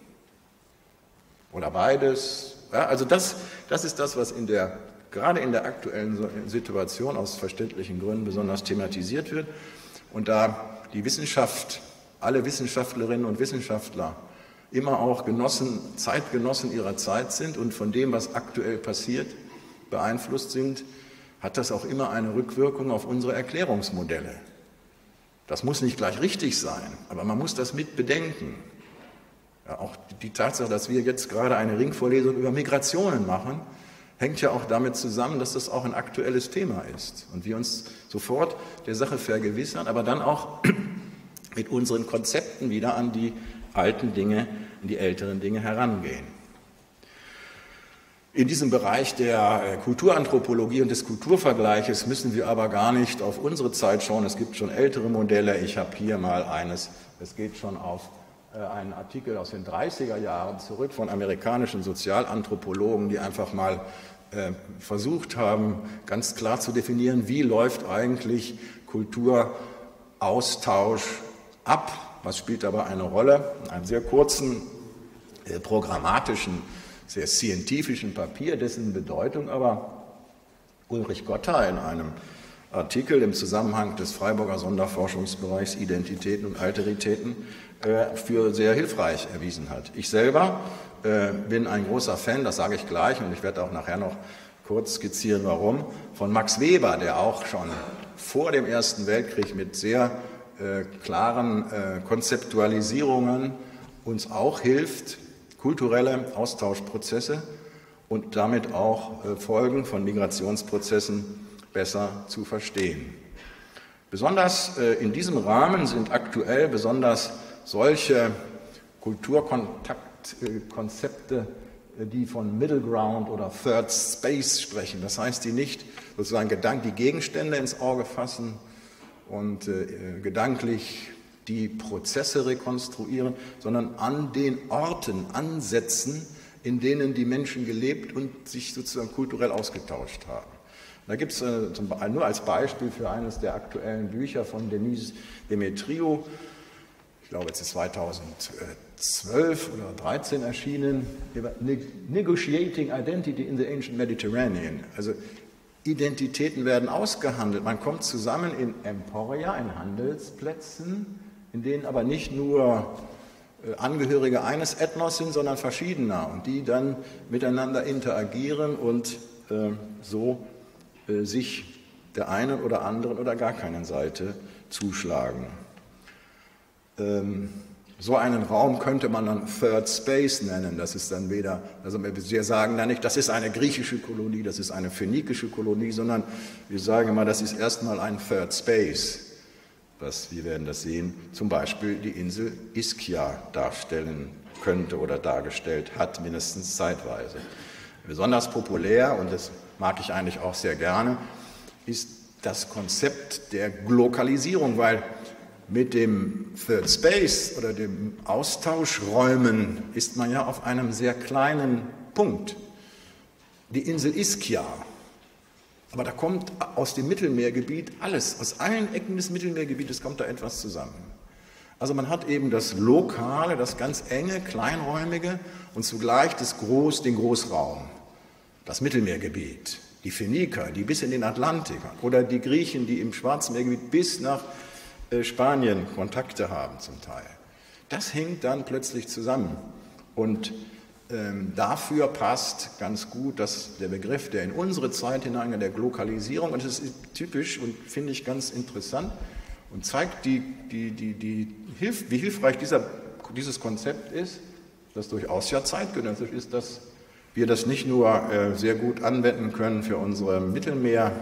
[SPEAKER 1] Oder beides? Ja, also das, das ist das, was in der, gerade in der aktuellen Situation aus verständlichen Gründen besonders thematisiert wird. Und da die Wissenschaft, alle Wissenschaftlerinnen und Wissenschaftler immer auch Genossen, Zeitgenossen ihrer Zeit sind und von dem, was aktuell passiert, beeinflusst sind, hat das auch immer eine Rückwirkung auf unsere Erklärungsmodelle. Das muss nicht gleich richtig sein, aber man muss das mit bedenken. Ja, auch die Tatsache, dass wir jetzt gerade eine Ringvorlesung über Migrationen machen, hängt ja auch damit zusammen, dass das auch ein aktuelles Thema ist und wir uns sofort der Sache vergewissern, aber dann auch mit unseren Konzepten wieder an die alten Dinge, an die älteren Dinge herangehen. In diesem Bereich der Kulturanthropologie und des Kulturvergleiches müssen wir aber gar nicht auf unsere Zeit schauen. Es gibt schon ältere Modelle. Ich habe hier mal eines, es geht schon auf einen Artikel aus den dreißiger Jahren zurück von amerikanischen Sozialanthropologen, die einfach mal versucht haben, ganz klar zu definieren, wie läuft eigentlich Kulturaustausch ab. Was spielt dabei eine Rolle? In einem sehr kurzen, äh, programmatischen, sehr scientifischen Papier, dessen Bedeutung aber Ulrich Gotta in einem Artikel im Zusammenhang des Freiburger Sonderforschungsbereichs Identitäten und Alteritäten äh, für sehr hilfreich erwiesen hat. Ich selber äh, bin ein großer Fan, das sage ich gleich und ich werde auch nachher noch kurz skizzieren, warum, von Max Weber, der auch schon vor dem Ersten Weltkrieg mit sehr Äh, klaren äh, Konzeptualisierungen uns auch hilft, kulturelle Austauschprozesse und damit auch äh, Folgen von Migrationsprozessen besser zu verstehen. Besonders äh, in diesem Rahmen sind aktuell besonders solche Kulturkontaktkonzepte, äh, die von Middle Ground oder Third Space sprechen, das heißt, die nicht sozusagen Gedanken, die Gegenstände ins Auge fassen, und äh, gedanklich die Prozesse rekonstruieren, sondern an den Orten ansetzen, in denen die Menschen gelebt und sich sozusagen kulturell ausgetauscht haben. Da gibt es äh, nur als Beispiel für eines der aktuellen Bücher von Denise Demetriou, ich glaube es ist zweitausendzwölf oder dreizehn erschienen, Negotiating Identity in the Ancient Mediterranean. Also Identitäten werden ausgehandelt. Man kommt zusammen in Emporia, in Handelsplätzen, in denen aber nicht nur Angehörige eines Ethnos sind, sondern verschiedener und die dann miteinander interagieren und äh, so äh, sich der einen oder anderen oder gar keinen Seite zuschlagen. Ähm, so einen Raum könnte man dann Third Space nennen. Das ist dann weder, also wir sagen dann nicht, das ist eine griechische Kolonie, das ist eine phönikische Kolonie, sondern wir sagen immer, das ist erstmal ein Third Space, was, wir werden das sehen, zum Beispiel die Insel Ischia darstellen könnte oder dargestellt hat, mindestens zeitweise. Besonders populär, und das mag ich eigentlich auch sehr gerne, ist das Konzept der Glokalisierung, weil mit dem Third Space oder dem Austauschräumen ist man ja auf einem sehr kleinen Punkt. Die Insel Ischia. Aber da kommt aus dem Mittelmeergebiet alles, aus allen Ecken des Mittelmeergebietes kommt da etwas zusammen. Also man hat eben das Lokale, das ganz enge, kleinräumige und zugleich das Groß, den Großraum, das Mittelmeergebiet, die Phöniker, die bis in den Atlantik oder die Griechen, die im Schwarzmeergebiet bis nach äh, Spanien Kontakte haben zum Teil. Das hängt dann plötzlich zusammen und Ähm, dafür passt ganz gut dass der Begriff, der in unsere Zeit hineingeht, der Glokalisierung, und das ist typisch und finde ich ganz interessant und zeigt, die, die, die, die Hilf, wie hilfreich dieser, dieses Konzept ist, das durchaus ja zeitgenössisch ist, dass wir das nicht nur äh, sehr gut anwenden können für unsere Mittelmeerwelt,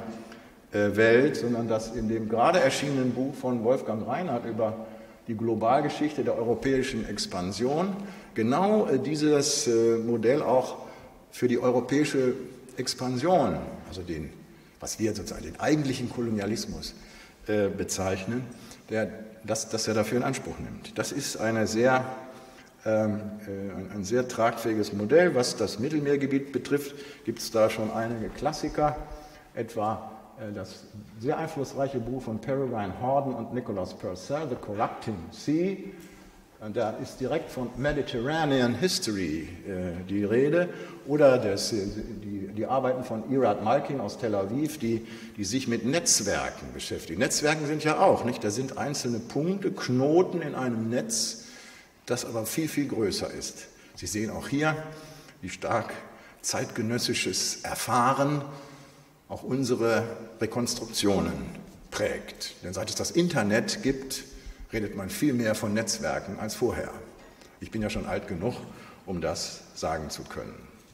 [SPEAKER 1] äh, sondern dass in dem gerade erschienenen Buch von Wolfgang Reinhardt über die Globalgeschichte der europäischen Expansion genau dieses Modell auch für die europäische Expansion, also den, was wir sozusagen den eigentlichen Kolonialismus äh, bezeichnen, der, dass, dass er dafür in Anspruch nimmt. Das ist eine sehr, ähm, äh, ein sehr tragfähiges Modell. Was das Mittelmeergebiet betrifft, gibt es da schon einige Klassiker, etwa äh, das sehr einflussreiche Buch von Peregrine Horden und Nicholas Purcell, The Corrupting Sea. Und da ist direkt von Mediterranean History äh, die Rede, oder das, die, die Arbeiten von Irad Malkin aus Tel Aviv, die, die sich mit Netzwerken beschäftigen. Netzwerken sind ja auch, nicht? Da sind einzelne Punkte, Knoten in einem Netz, das aber viel, viel größer ist. Sie sehen auch hier, wie stark zeitgenössisches Erfahren auch unsere Rekonstruktionen prägt. Denn seit es das Internet gibt, redet man viel mehr von Netzwerken als vorher. Ich bin ja schon alt genug, um das sagen zu können.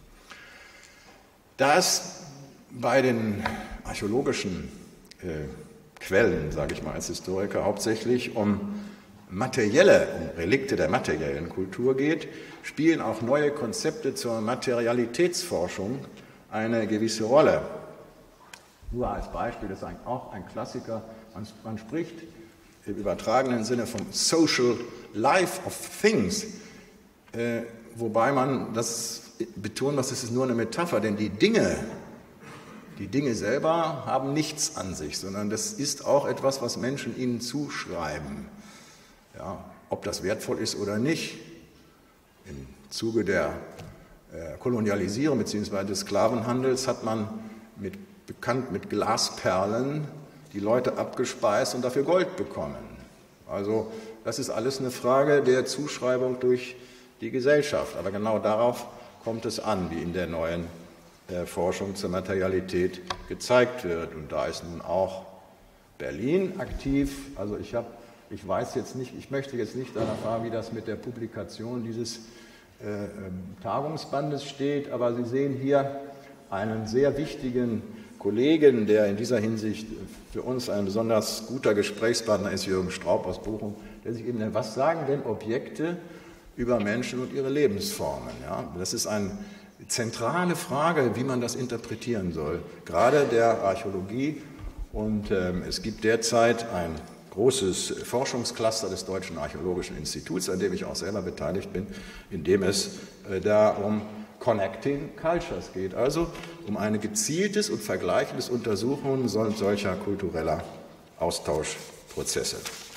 [SPEAKER 1] Da es bei den archäologischen äh, Quellen, sage ich mal als Historiker, hauptsächlich um materielle, um Relikte der materiellen Kultur geht, spielen auch neue Konzepte zur Materialitätsforschung eine gewisse Rolle. Nur als Beispiel, das ist auch ein Klassiker, man, man spricht im übertragenen Sinne vom Social Life of Things, äh, wobei man das betont, das ist nur eine Metapher, denn die Dinge, die Dinge selber haben nichts an sich, sondern das ist auch etwas, was Menschen ihnen zuschreiben. Ja, ob das wertvoll ist oder nicht. Im Zuge der äh, Kolonialisierung bzw. des Sklavenhandels hat man mit, bekannt mit Glasperlen die Leute abgespeist und dafür Gold bekommen. Also das ist alles eine Frage der Zuschreibung durch die Gesellschaft. Aber genau darauf kommt es an, wie in der neuen äh, Forschung zur Materialität gezeigt wird. Und da ist nun auch Berlin aktiv. Also ich habe, ich weiß jetzt nicht, ich möchte jetzt nicht danach fragen, wie das mit der Publikation dieses äh, Tagungsbandes steht, aber Sie sehen hier einen sehr wichtigen Kollegen, der in dieser Hinsicht für uns ein besonders guter Gesprächspartner ist, Jürgen Straub aus Bochum, der sich eben nennt, was sagen denn Objekte über Menschen und ihre Lebensformen? Ja, das ist eine zentrale Frage, wie man das interpretieren soll, gerade der Archäologie. Und ähm, es gibt derzeit ein großes Forschungscluster des Deutschen Archäologischen Instituts, an dem ich auch selber beteiligt bin, in dem es äh, da um Connecting Cultures geht, also um ein gezieltes und vergleichendes Untersuchen solcher kultureller Austauschprozesse.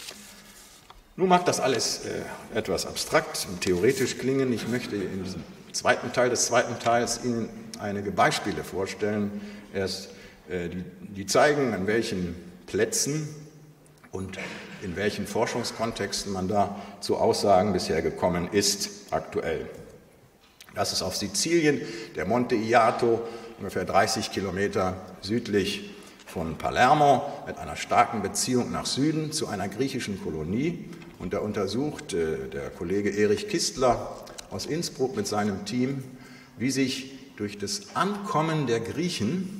[SPEAKER 1] Nun mag das alles äh, etwas abstrakt und theoretisch klingen. Ich möchte in diesem zweiten Teil des zweiten Teils Ihnen einige Beispiele vorstellen, erst, äh, die, die zeigen, an welchen Plätzen und in welchen Forschungskontexten man da zu Aussagen bisher gekommen ist, aktuell. Das ist auf Sizilien, der Monte Iato, ungefähr dreißig Kilometer südlich von Palermo, mit einer starken Beziehung nach Süden zu einer griechischen Kolonie. Und da untersucht äh, der Kollege Erich Kistler aus Innsbruck mit seinem Team, wie sich durch das Ankommen der Griechen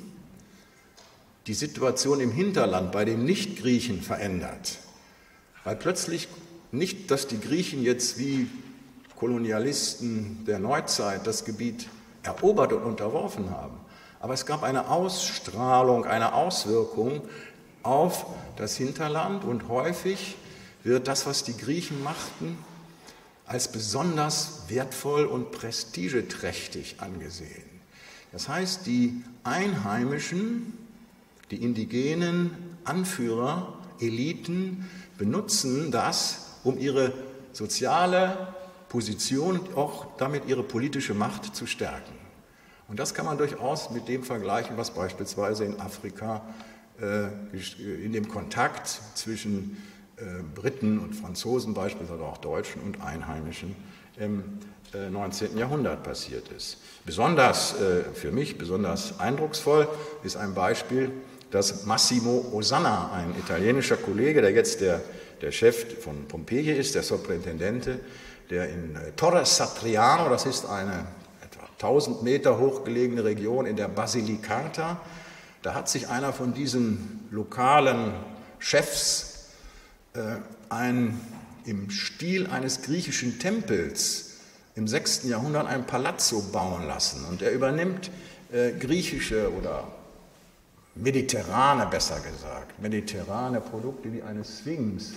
[SPEAKER 1] die Situation im Hinterland bei den Nicht-Griechen verändert. Weil plötzlich nicht, dass die Griechen jetzt wie Kolonialisten der Neuzeit das Gebiet erobert und unterworfen haben, aber es gab eine Ausstrahlung, eine Auswirkung auf das Hinterland und häufig wird das, was die Griechen machten, als besonders wertvoll und prestigeträchtig angesehen. Das heißt, die Einheimischen, die indigenen Anführer, Eliten benutzen das, um ihre soziale Position und auch damit ihre politische Macht zu stärken. Und das kann man durchaus mit dem vergleichen, was beispielsweise in Afrika äh, in dem Kontakt zwischen äh, Briten und Franzosen, beispielsweise auch Deutschen und Einheimischen im äh, neunzehnten Jahrhundert passiert ist. Besonders äh, für mich, besonders eindrucksvoll ist ein Beispiel, dass Massimo Osanna, ein italienischer Kollege, der jetzt der, der Chef von Pompeji ist, der Soprintendente, der in äh, Torre Satriano, das ist eine tausend Meter hochgelegene Region in der Basilicata. Da hat sich einer von diesen lokalen Chefs äh, ein, im Stil eines griechischen Tempels im sechsten Jahrhundert ein Palazzo bauen lassen. Und er übernimmt äh, griechische oder mediterrane, besser gesagt, mediterrane Produkte wie eine Sphinx.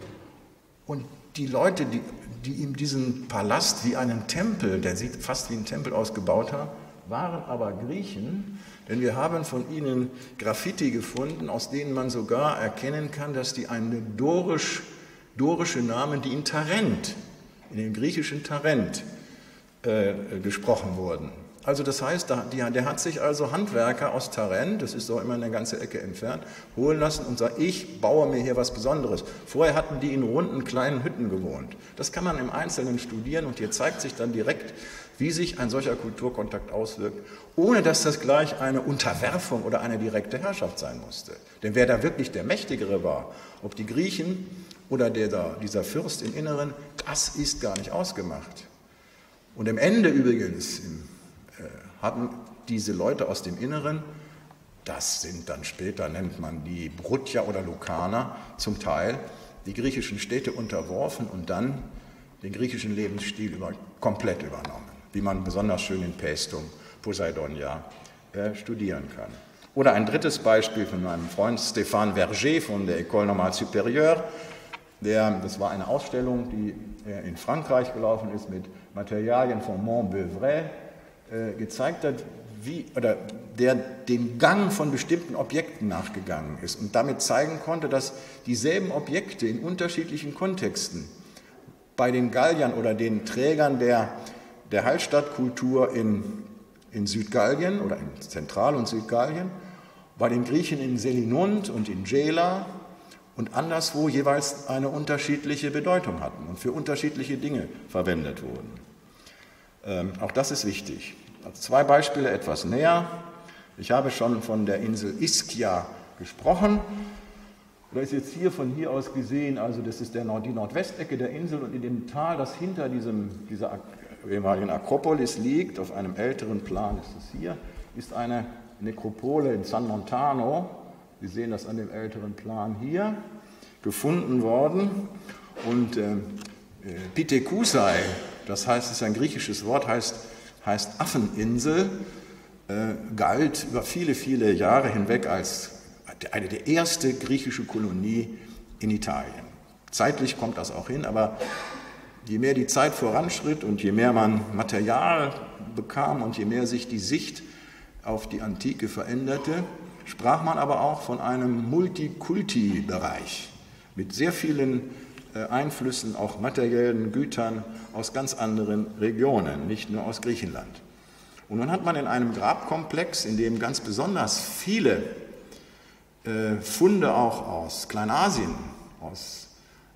[SPEAKER 1] Und die Leute, die, die ihm diesen Palast wie einen Tempel, der sieht fast wie ein Tempel ausgebaut haben, waren aber Griechen, denn wir haben von ihnen Graffiti gefunden, aus denen man sogar erkennen kann, dass die eine dorisch, dorische Namen, die in Tarent, in dem griechischen Tarent äh, gesprochen wurden. Also das heißt, der hat sich also Handwerker aus Tarent, das ist doch immer eine ganze Ecke entfernt, holen lassen und sagt, ich baue mir hier was Besonderes. Vorher hatten die in runden, kleinen Hütten gewohnt. Das kann man im Einzelnen studieren und hier zeigt sich dann direkt, wie sich ein solcher Kulturkontakt auswirkt, ohne dass das gleich eine Unterwerfung oder eine direkte Herrschaft sein musste. Denn wer da wirklich der Mächtigere war, ob die Griechen oder der da, dieser Fürst im Inneren, das ist gar nicht ausgemacht. Und am Ende übrigens, im hatten diese Leute aus dem Inneren, das sind dann später, nennt man die Brutja oder Lucaner, zum Teil die griechischen Städte unterworfen und dann den griechischen Lebensstil über, komplett übernommen, wie man besonders schön in Paestum, Poseidonia äh, studieren kann. Oder ein drittes Beispiel von meinem Freund Stéphane Verger von der École Normale Supérieure, der, das war eine Ausstellung, die äh, in Frankreich gelaufen ist mit Materialien von Montbeuvray, gezeigt hat, wie, oder der den Gang von bestimmten Objekten nachgegangen ist und damit zeigen konnte, dass dieselben Objekte in unterschiedlichen Kontexten bei den Galliern oder den Trägern der, der Hallstattkultur in, in Südgallien oder in Zentral- und Südgallien, bei den Griechen in Selinunt und in Gela und anderswo jeweils eine unterschiedliche Bedeutung hatten und für unterschiedliche Dinge verwendet wurden. Ähm, auch das ist wichtig. Also zwei Beispiele etwas näher. Ich habe schon von der Insel Ischia gesprochen. Das ist jetzt hier von hier aus gesehen, also das ist der Nord, die Nordwestecke der Insel und in dem Tal, das hinter diesem, dieser ehemaligen Akropolis liegt, auf einem älteren Plan ist es hier, ist eine Nekropole in San Montano. Sie sehen das an dem älteren Plan hier, gefunden worden. Und äh, Pitekusai, das heißt, es ist ein griechisches Wort, heißt, heißt Affeninsel, äh, galt über viele, viele Jahre hinweg als eine der erste griechische Kolonie in Italien. Zeitlich kommt das auch hin, aber je mehr die Zeit voranschritt und je mehr man Material bekam und je mehr sich die Sicht auf die Antike veränderte, sprach man aber auch von einem Multikulti-Bereich mit sehr vielen Einflüssen, auch materiellen Gütern aus ganz anderen Regionen, nicht nur aus Griechenland. Und nun hat man in einem Grabkomplex, in dem ganz besonders viele äh, Funde auch aus Kleinasien, aus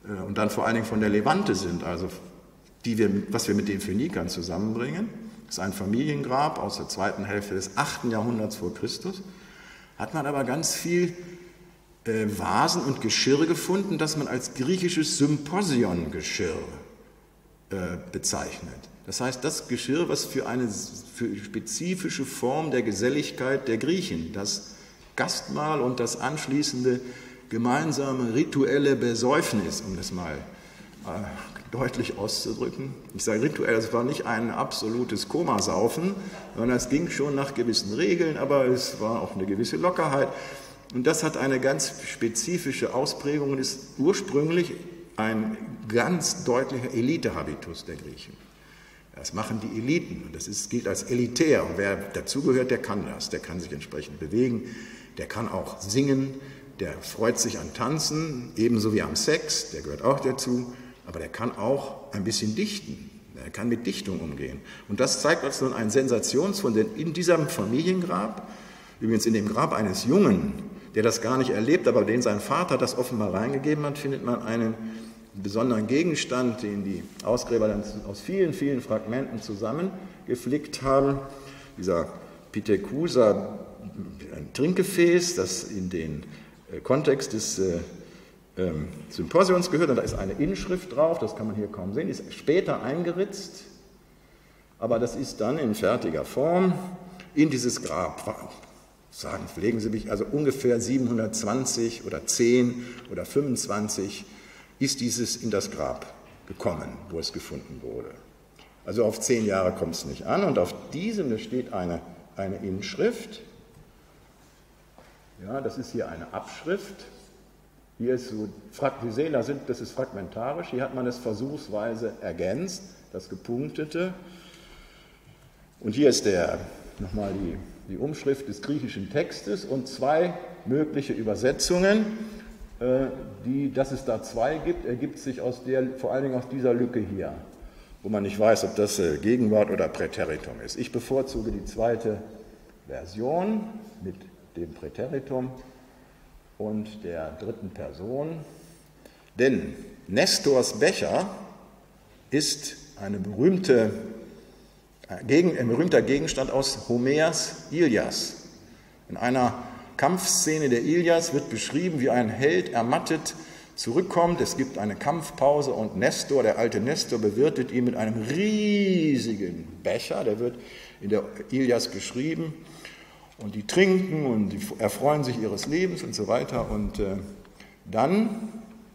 [SPEAKER 1] und dann vor allen Dingen von der Levante sind, also die wir, was wir mit den Phönikern zusammenbringen. Das ist ein Familiengrab aus der zweiten Hälfte des achten Jahrhunderts vor Christus. Hat man aber ganz viel äh, Vasen und Geschirr gefunden, das man als griechisches Symposion-Geschirr äh, bezeichnet. Das heißt, das Geschirr, was für eine für spezifische Form der Geselligkeit der Griechen, das Gastmahl und das anschließende gemeinsame rituelle Besäufnis, um das mal äh, deutlich auszudrücken. Ich sage rituell, es war nicht ein absolutes Komasaufen, sondern es ging schon nach gewissen Regeln, aber es war auch eine gewisse Lockerheit. Und das hat eine ganz spezifische Ausprägung und ist ursprünglich ein ganz deutlicher Elitehabitus der Griechen. Das machen die Eliten und das ist, gilt als elitär. Und wer dazugehört, der kann das, der kann sich entsprechend bewegen, der kann auch singen, der freut sich an Tanzen, ebenso wie am Sex, der gehört auch dazu, aber der kann auch ein bisschen dichten, er kann mit Dichtung umgehen. Und das zeigt uns nun einen Sensationsfund, denn in diesem Familiengrab, übrigens in dem Grab eines Jungen, der das gar nicht erlebt, aber den sein Vater das offenbar reingegeben hat, findet man einen besonderen Gegenstand, den die Ausgräber dann aus vielen, vielen Fragmenten zusammengeflickt haben. Dieser Pithecusa, ein Trinkgefäß, das in den Kontext des äh, äh, Symposions gehört, und da ist eine Inschrift drauf, das kann man hier kaum sehen, die ist später eingeritzt, aber das ist dann in fertiger Form in dieses Grab. Sagen, pflegen Sie mich, also ungefähr siebenhundertzwanzig oder zehn oder fünfundzwanzig ist dieses in das Grab gekommen, wo es gefunden wurde. Also auf zehn Jahre kommt es nicht an und auf diesem, da steht eine, eine Inschrift. Ja, das ist hier eine Abschrift. Hier ist so, Sie sehen, da sind, das ist fragmentarisch. Hier hat man es versuchsweise ergänzt, das Gepunktete. Und hier ist der, nochmal die, die Umschrift des griechischen Textes und zwei mögliche Übersetzungen. Die, dass es da zwei gibt, ergibt sich aus der, vor allen Dingen aus dieser Lücke hier, wo man nicht weiß, ob das Gegenwart oder Präteritum ist. Ich bevorzuge die zweite Version mit dem Präteritum und der dritten Person, denn Nestors Becher ist eine berühmte, ein berühmter Gegenstand aus Homers Ilias. In einer Kampfszene der Ilias wird beschrieben, wie ein Held ermattet zurückkommt. Es gibt eine Kampfpause und Nestor, der alte Nestor, bewirtet ihn mit einem riesigen Becher. Der wird in der Ilias beschrieben. Und die trinken und die erfreuen sich ihres Lebens und so weiter. Und äh, dann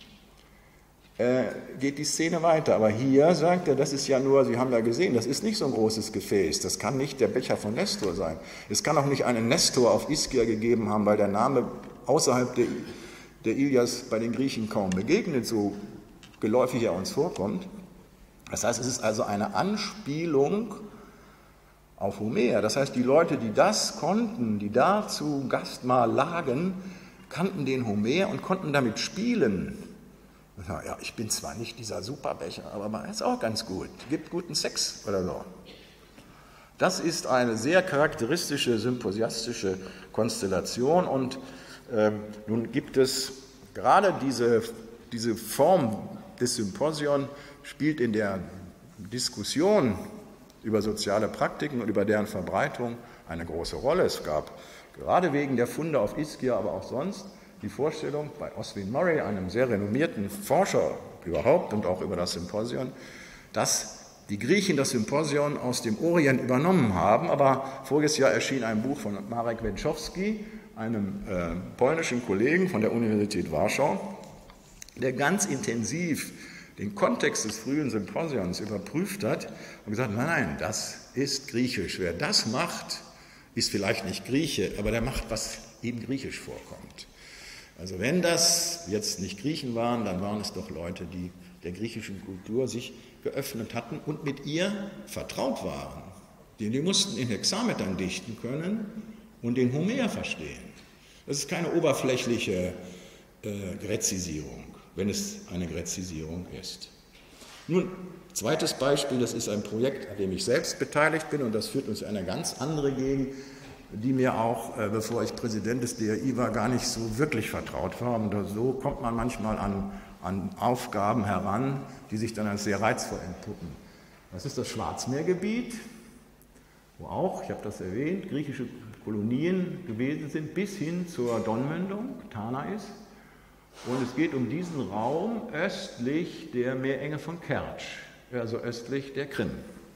[SPEAKER 1] äh, geht die Szene weiter. Aber hier sagt er, das ist ja nur, Sie haben ja gesehen, das ist nicht so ein großes Gefäß. Das kann nicht der Becher von Nestor sein. Es kann auch nicht einen Nestor auf Ischia gegeben haben, weil der Name außerhalb der, der Ilias bei den Griechen kaum begegnet, so geläufig er uns vorkommt. Das heißt, es ist also eine Anspielung auf Homer. Das heißt, die Leute, die das konnten, die da zu Gastmahl lagen, kannten den Homer und konnten damit spielen. Ja, ich bin zwar nicht dieser Superbecher, aber man ist auch ganz gut, gibt guten Sex oder so. Das ist eine sehr charakteristische, symposiastische Konstellation und äh, nun gibt es gerade diese, diese Form des Symposion, spielt in der Diskussion über soziale Praktiken und über deren Verbreitung eine große Rolle. Es gab gerade wegen der Funde auf Ischia, aber auch sonst, die Vorstellung bei Oswin Murray, einem sehr renommierten Forscher überhaupt und auch über das Symposion, dass die Griechen das Symposion aus dem Orient übernommen haben, aber voriges Jahr erschien ein Buch von Marek Wędczowski, einem äh, polnischen Kollegen von der Universität Warschau, der ganz intensiv den Kontext des frühen Symposions überprüft hat und gesagt, nein, nein, das ist griechisch. Wer das macht, ist vielleicht nicht Grieche, aber der macht, was ihm griechisch vorkommt. Also wenn das jetzt nicht Griechen waren, dann waren es doch Leute, die der griechischen Kultur sich geöffnet hatten und mit ihr vertraut waren. Die, die mussten in Hexametern dichten können und den Homer verstehen. Das ist keine oberflächliche äh, Gräzisierung, wenn es eine Gräzisierung ist. Nun, zweites Beispiel, das ist ein Projekt, an dem ich selbst beteiligt bin und das führt uns in eine ganz andere Gegend, die mir auch, äh, bevor ich Präsident des D R I war, gar nicht so wirklich vertraut war. Und so kommt man manchmal an an Aufgaben heran, die sich dann als sehr reizvoll entpuppen. Das ist das Schwarzmeergebiet, wo auch, ich habe das erwähnt, griechische Kolonien gewesen sind, bis hin zur Donmündung, Tanais. Und es geht um diesen Raum östlich der Meerenge von Kertsch, also östlich der Krim.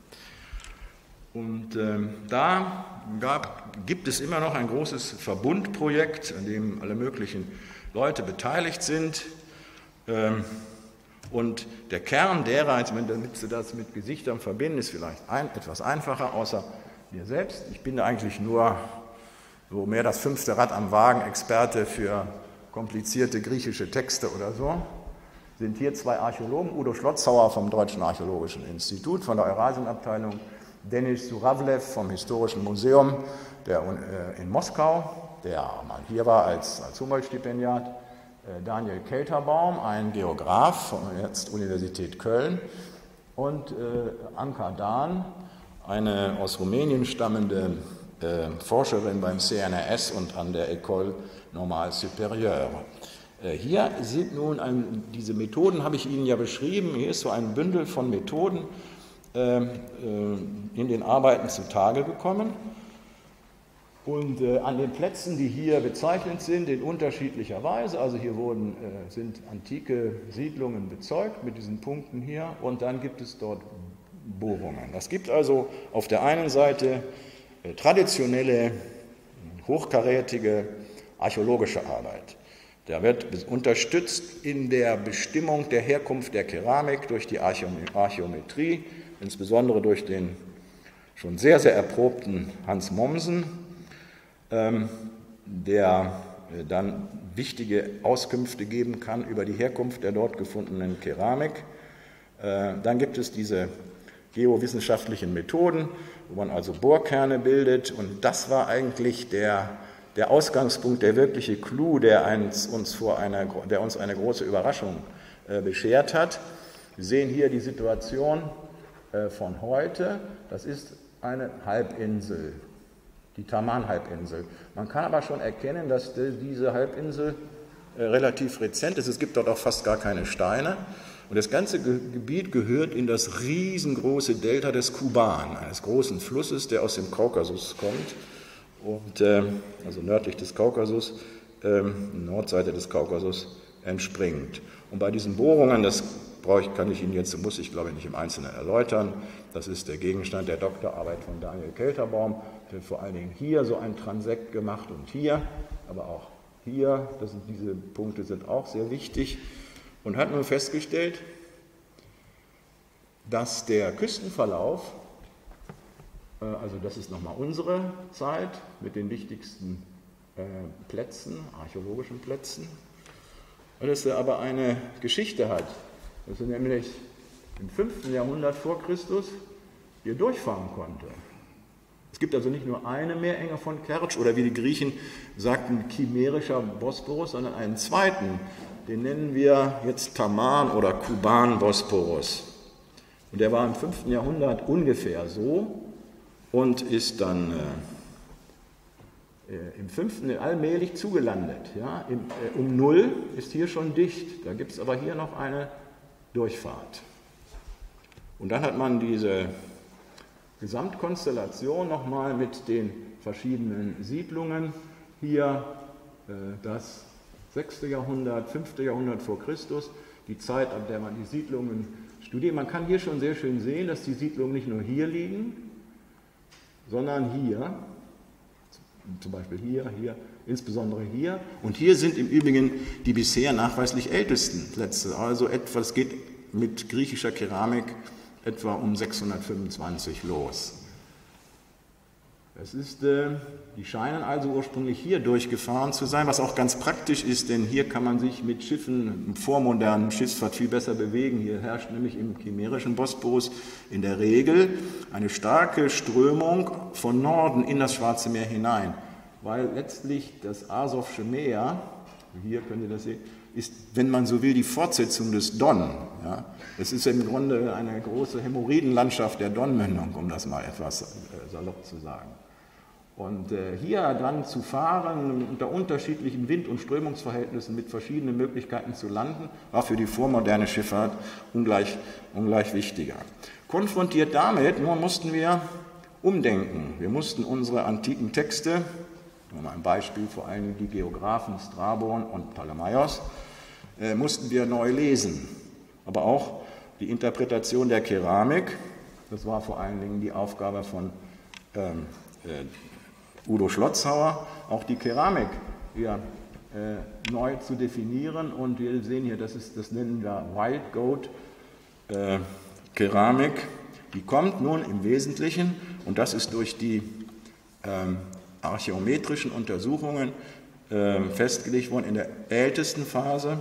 [SPEAKER 1] Und ähm, da gab, gibt es immer noch ein großes Verbundprojekt, an dem alle möglichen Leute beteiligt sind. Ähm, und der Kern derer, damit Sie das mit Gesichtern verbinden, ist vielleicht ein, etwas einfacher, außer mir selbst. Ich bin eigentlich nur so mehr das fünfte Rad am Wagen, Experte für komplizierte griechische Texte oder so. Sind hier zwei Archäologen, Udo Schlotzauer vom Deutschen Archäologischen Institut, von der Eurasienabteilung, Denis Suravlev vom Historischen Museum der, äh, in Moskau, der mal hier war als, als Humboldt-Stipendiat, äh, Daniel Kelterbaum, ein Geograf von der Universität Köln, und äh, Anka Dan, eine aus Rumänien stammende äh, Forscherin beim C N R S und an der École Normale Supérieure. Äh, hier sind nun, ein, diese Methoden habe ich Ihnen ja beschrieben, hier ist so ein Bündel von Methoden in den Arbeiten zutage gekommen. Und äh, an den Plätzen, die hier bezeichnet sind, in unterschiedlicher Weise, also hier wurden, äh, sind antike Siedlungen bezeugt mit diesen Punkten hier, und dann gibt es dort Bohrungen. Das gibt also auf der einen Seite äh, traditionelle, hochkarätige archäologische Arbeit. Da wird unterstützt in der Bestimmung der Herkunft der Keramik durch die Archäometrie, insbesondere durch den schon sehr, sehr erprobten Hans Mommsen, ähm, der äh, dann wichtige Auskünfte geben kann über die Herkunft der dort gefundenen Keramik. Äh, dann gibt es diese geowissenschaftlichen Methoden, wo man also Bohrkerne bildet, und das war eigentlich der, der Ausgangspunkt, der wirkliche Clou, der uns, uns, vor einer, der uns eine große Überraschung äh, beschert hat. Sie sehen hier die Situation von heute. Das ist eine Halbinsel, die Taman-Halbinsel. Man kann aber schon erkennen, dass diese Halbinsel relativ rezent ist. Es gibt dort auch fast gar keine Steine. Und das ganze Gebiet gehört in das riesengroße Delta des Kuban, eines großen Flusses, der aus dem Kaukasus kommt, und, äh, also nördlich des Kaukasus, äh, Nordseite des Kaukasus entspringt. Und bei diesen Bohrungen, das brauche ich, kann ich Ihnen jetzt, muss ich glaube ich nicht im Einzelnen erläutern, das ist der Gegenstand der Doktorarbeit von Daniel Kelterbaum, der vor allen Dingen hier so ein Transekt gemacht und hier, aber auch hier, das sind, diese Punkte sind auch sehr wichtig, und hat nun festgestellt, dass der Küstenverlauf, also das ist nochmal unsere Zeit mit den wichtigsten Plätzen, archäologischen Plätzen, dass er aber eine Geschichte hat, dass er nämlich im fünften Jahrhundert vor Christus hier durchfahren konnte. Es gibt also nicht nur eine Meerenge von Kertsch oder wie die Griechen sagten, chimärischer Bosporus, sondern einen zweiten, den nennen wir jetzt Taman oder Kuban-Bosporus. Und der war im fünften Jahrhundert ungefähr so und ist dann äh, im fünften allmählich zugelandet. Ja? Im, äh, um Null ist hier schon dicht, da gibt es aber hier noch eine Durchfahrt. Und dann hat man diese Gesamtkonstellation nochmal mit den verschiedenen Siedlungen. Hier äh, das sechste Jahrhundert, fünfte Jahrhundert vor Christus, die Zeit, ab der man die Siedlungen studiert. Man kann hier schon sehr schön sehen, dass die Siedlungen nicht nur hier liegen, sondern hier, zum Beispiel hier, hier, insbesondere hier. Und hier sind im Übrigen die bisher nachweislich ältesten Plätze. Also etwas geht mit griechischer Keramik etwa um sechshundertfünfundzwanzig los. Es ist, äh, die scheinen also ursprünglich hier durchgefahren zu sein, was auch ganz praktisch ist, denn hier kann man sich mit Schiffen, im vormodernen Schiffsfahrt viel besser bewegen. Hier herrscht nämlich im chimerischen Bosporus in der Regel eine starke Strömung von Norden in das Schwarze Meer hinein, weil letztlich das Asowsche Meer, hier könnt ihr das sehen, ist, wenn man so will, die Fortsetzung des Don. Ja. Es ist im Grunde eine große Hämorrhoidenlandschaft der Donmündung, um das mal etwas äh, salopp zu sagen. Und äh, hier dann zu fahren, unter unterschiedlichen Wind- und Strömungsverhältnissen mit verschiedenen Möglichkeiten zu landen, war für die vormoderne Schifffahrt ungleich, ungleich wichtiger. Konfrontiert damit, nun mussten wir umdenken. Wir mussten unsere antiken Texte, nur mal ein Beispiel, vor allem die Geographen Strabon und Ptolemaios, äh, mussten wir neu lesen. Aber auch die Interpretation der Keramik, das war vor allen Dingen die Aufgabe von ähm, äh, Udo Schlotzhauer, auch die Keramik ja, äh, neu zu definieren. Und wir sehen hier, das, ist, das nennen wir Wild Goat äh, Keramik. Die kommt nun im Wesentlichen, und das ist durch die ähm, archäometrischen Untersuchungen äh, festgelegt worden, in der ältesten Phase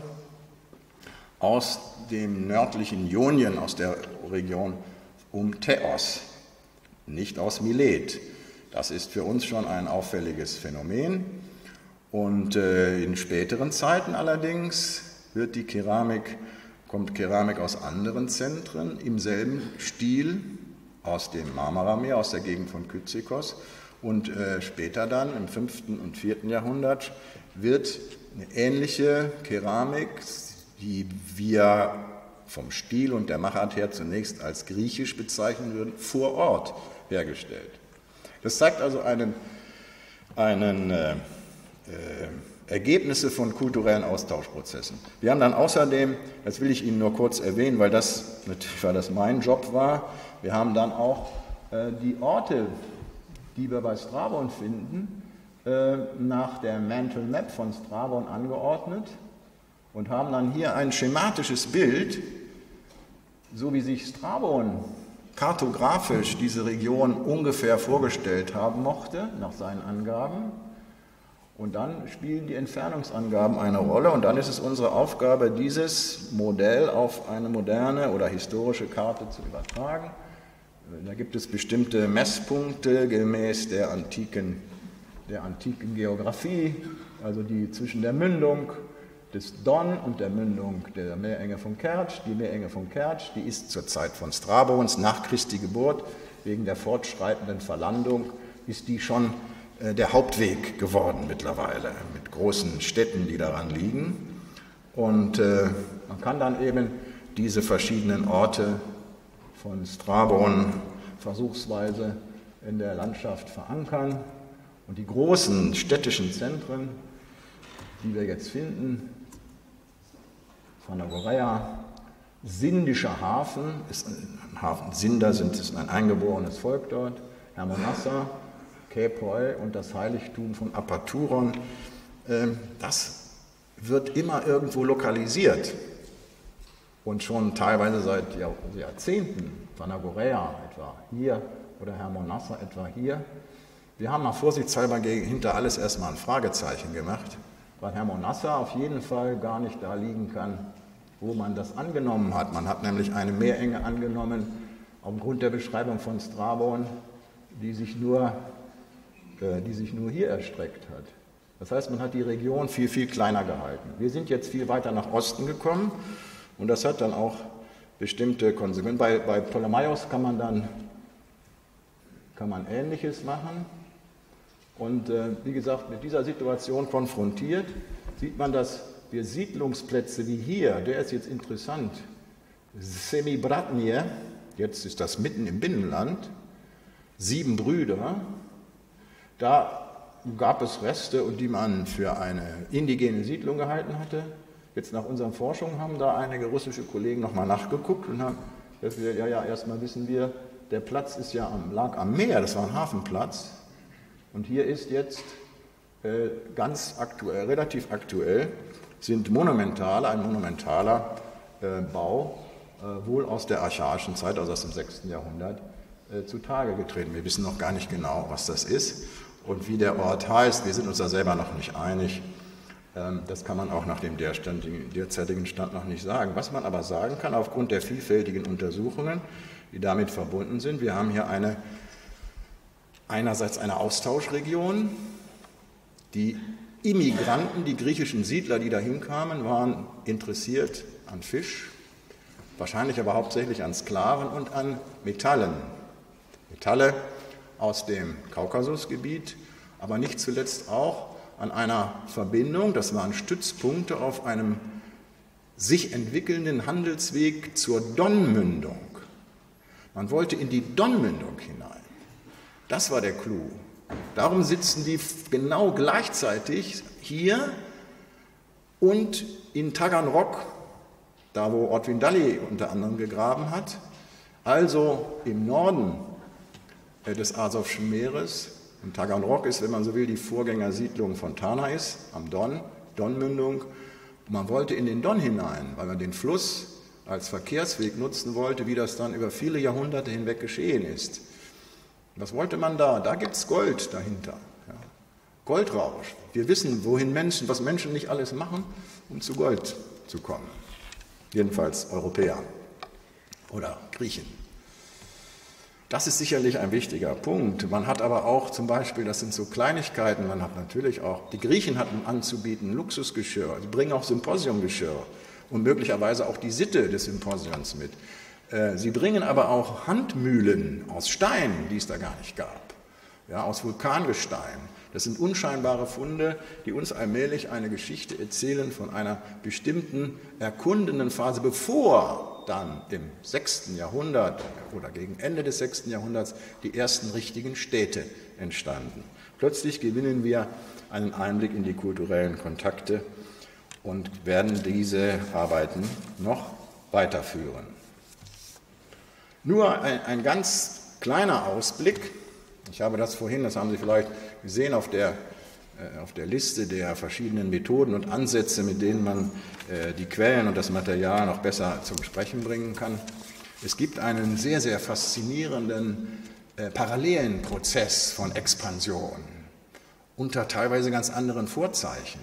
[SPEAKER 1] aus dem nördlichen Ionien, aus der Region um Teos, nicht aus Milet. Das ist für uns schon ein auffälliges Phänomen. Und äh, in späteren Zeiten allerdings wird die Keramik, kommt Keramik aus anderen Zentren im selben Stil, aus dem Marmarameer, aus der Gegend von Kyzikos. Und äh, später dann, im fünften und vierten Jahrhundert, wird eine ähnliche Keramik, die wir vom Stil und der Machart her zunächst als griechisch bezeichnen würden, vor Ort hergestellt. Das zeigt also einen, einen, äh, äh, Ergebnisse von kulturellen Austauschprozessen. Wir haben dann außerdem, das will ich Ihnen nur kurz erwähnen, weil das, weil das mein Job war, wir haben dann auch äh, die Orte, die wir bei Strabon finden, äh, nach der Mental Map von Strabon angeordnet und haben dann hier ein schematisches Bild, so wie sich Strabon kartografisch diese Region ungefähr vorgestellt haben mochte, nach seinen Angaben. Und dann spielen die Entfernungsangaben eine Rolle und dann ist es unsere Aufgabe, dieses Modell auf eine moderne oder historische Karte zu übertragen. Da gibt es bestimmte Messpunkte gemäß der antiken, der antiken Geografie, also die zwischen der Mündung des Don und der Mündung der Meerenge von Kertsch. Die Meerenge von Kertsch, die ist zur Zeit von Strabons, nach Christi Geburt, wegen der fortschreitenden Verlandung, ist die schon äh, der Hauptweg geworden mittlerweile, mit großen Städten, die daran liegen. Und äh, man kann dann eben diese verschiedenen Orte von Strabon versuchsweise in der Landschaft verankern. Und die großen städtischen Zentren, die wir jetzt finden, Phanagoreia, Sindischer Hafen, ist ein Hafen, Sinder sind ist ein eingeborenes Volk dort, Hermonassa, Kepoi und das Heiligtum von Apaturon. Das wird immer irgendwo lokalisiert und schon teilweise seit Jahrzehnten, Phanagoreia etwa hier oder Hermonassa etwa hier. Wir haben mal vorsichtshalber hinter alles erstmal ein Fragezeichen gemacht, weil Hermonassa auf jeden Fall gar nicht da liegen kann, wo man das angenommen hat. Man hat nämlich eine Meerenge angenommen, aufgrund der Beschreibung von Strabon, die sich nur, äh, die sich nur hier erstreckt hat. Das heißt, man hat die Region viel, viel kleiner gehalten. Wir sind jetzt viel weiter nach Osten gekommen und das hat dann auch bestimmte Konsequenzen. Bei, bei Ptolemaios kann man dann kann man Ähnliches machen. Und äh, wie gesagt, mit dieser Situation konfrontiert, sieht man, dass wir Siedlungsplätze wie hier, der ist jetzt interessant, Semibratnie, jetzt ist das mitten im Binnenland, Sieben Brüder, da gab es Reste, die man für eine indigene Siedlung gehalten hatte. Jetzt nach unseren Forschungen haben da einige russische Kollegen nochmal nachgeguckt und haben gesagt, ja, ja, erstmal wissen wir, der Platz ist ja am, lag am Meer, das war ein Hafenplatz. Und hier ist jetzt äh, ganz aktuell, relativ aktuell, sind monumentale, ein monumentaler äh, Bau, äh, wohl aus der archaischen Zeit, also aus dem sechsten Jahrhundert, äh, zutage getreten. Wir wissen noch gar nicht genau, was das ist und wie der Ort heißt. Wir sind uns da selber noch nicht einig. Ähm, das kann man auch nach dem derzeitigen Stand noch nicht sagen. Was man aber sagen kann, aufgrund der vielfältigen Untersuchungen, die damit verbunden sind, wir haben hier eine einerseits eine Austauschregion. Die Immigranten, die griechischen Siedler, die dahin kamen, waren interessiert an Fisch, wahrscheinlich aber hauptsächlich an Sklaven und an Metallen. Metalle aus dem Kaukasusgebiet, aber nicht zuletzt auch an einer Verbindung, das waren Stützpunkte auf einem sich entwickelnden Handelsweg zur Donmündung. Man wollte in die Donmündung hinein. Das war der Clou. Darum sitzen die genau gleichzeitig hier und in Taganrog, da wo Ortwin Dalli unter anderem gegraben hat, also im Norden des Asowschen Meeres. Und Taganrog ist, wenn man so will, die Vorgängersiedlung von Tanais am Don, Donmündung. Und man wollte in den Don hinein, weil man den Fluss als Verkehrsweg nutzen wollte, wie das dann über viele Jahrhunderte hinweg geschehen ist. Was wollte man da? Da gibt es Gold dahinter. Ja. Goldrausch. Wir wissen, wohin Menschen, was Menschen nicht alles machen, um zu Gold zu kommen. Jedenfalls Europäer oder Griechen. Das ist sicherlich ein wichtiger Punkt. Man hat aber auch zum Beispiel, das sind so Kleinigkeiten, man hat natürlich auch, die Griechen hatten anzubieten Luxusgeschirr, sie bringen auch Symposiumgeschirr und möglicherweise auch die Sitte des Symposions mit. Sie bringen aber auch Handmühlen aus Stein, die es da gar nicht gab, ja, aus Vulkangestein. Das sind unscheinbare Funde, die uns allmählich eine Geschichte erzählen von einer bestimmten erkundenden Phase, bevor dann im sechsten Jahrhundert oder gegen Ende des sechsten Jahrhunderts die ersten richtigen Städte entstanden. Plötzlich gewinnen wir einen Einblick in die kulturellen Kontakte und werden diese Arbeiten noch weiterführen. Nur ein, ein ganz kleiner Ausblick. Ich habe das vorhin, das haben Sie vielleicht gesehen, auf der, äh, auf der Liste der verschiedenen Methoden und Ansätze, mit denen man äh, die Quellen und das Material noch besser zum Sprechen bringen kann. Es gibt einen sehr, sehr faszinierenden äh, parallelen Prozess von Expansion unter teilweise ganz anderen Vorzeichen,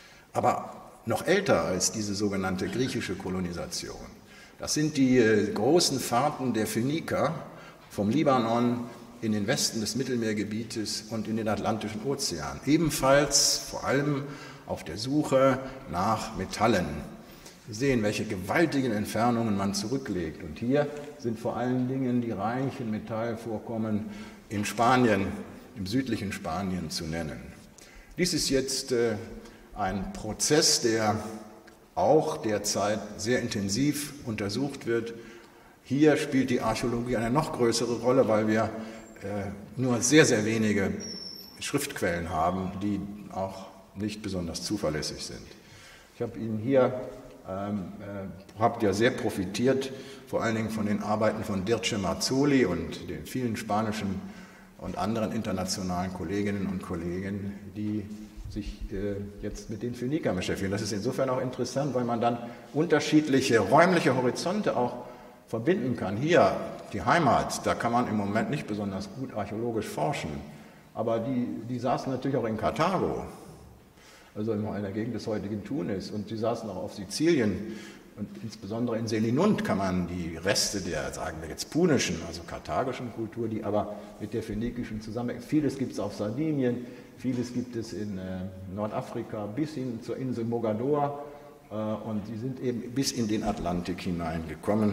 [SPEAKER 1] aber noch älter als diese sogenannte griechische Kolonisation. Das sind die äh, großen Fahrten der Phöniker vom Libanon in den Westen des Mittelmeergebietes und in den Atlantischen Ozean. Ebenfalls vor allem auf der Suche nach Metallen. Wir sehen, welche gewaltigen Entfernungen man zurücklegt. Und hier sind vor allen Dingen die reichen Metallvorkommen in Spanien, im südlichen Spanien zu nennen. Dies ist jetzt äh, ein Prozess, der auch derzeit sehr intensiv untersucht wird. Hier spielt die Archäologie eine noch größere Rolle, weil wir äh, nur sehr, sehr wenige Schriftquellen haben, die auch nicht besonders zuverlässig sind. Ich habe Ihnen hier, ähm, äh, habt ja sehr profitiert, vor allen Dingen von den Arbeiten von Dirce Mazzoli und den vielen spanischen und anderen internationalen Kolleginnen und Kollegen, die sich äh, jetzt mit den Phönikern beschäftigen. Das ist insofern auch interessant, weil man dann unterschiedliche räumliche Horizonte auch verbinden kann. Hier, die Heimat, da kann man im Moment nicht besonders gut archäologisch forschen, aber die, die saßen natürlich auch in Karthago, also in der Gegend des heutigen Tunis, und die saßen auch auf Sizilien, und insbesondere in Selinunt kann man die Reste der, sagen wir jetzt, punischen, also karthagischen Kultur, die aber mit der phönikischen zusammenhängt. Vieles gibt es auf Sardinien, vieles gibt es in äh, Nordafrika bis hin zur Insel Mogador, äh, und die sind eben bis in den Atlantik hineingekommen.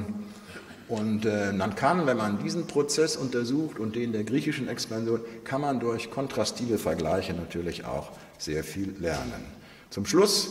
[SPEAKER 1] Und äh, man kann, wenn man diesen Prozess untersucht und den der griechischen Expansion, kann man durch kontrastive Vergleiche natürlich auch sehr viel lernen. Zum Schluss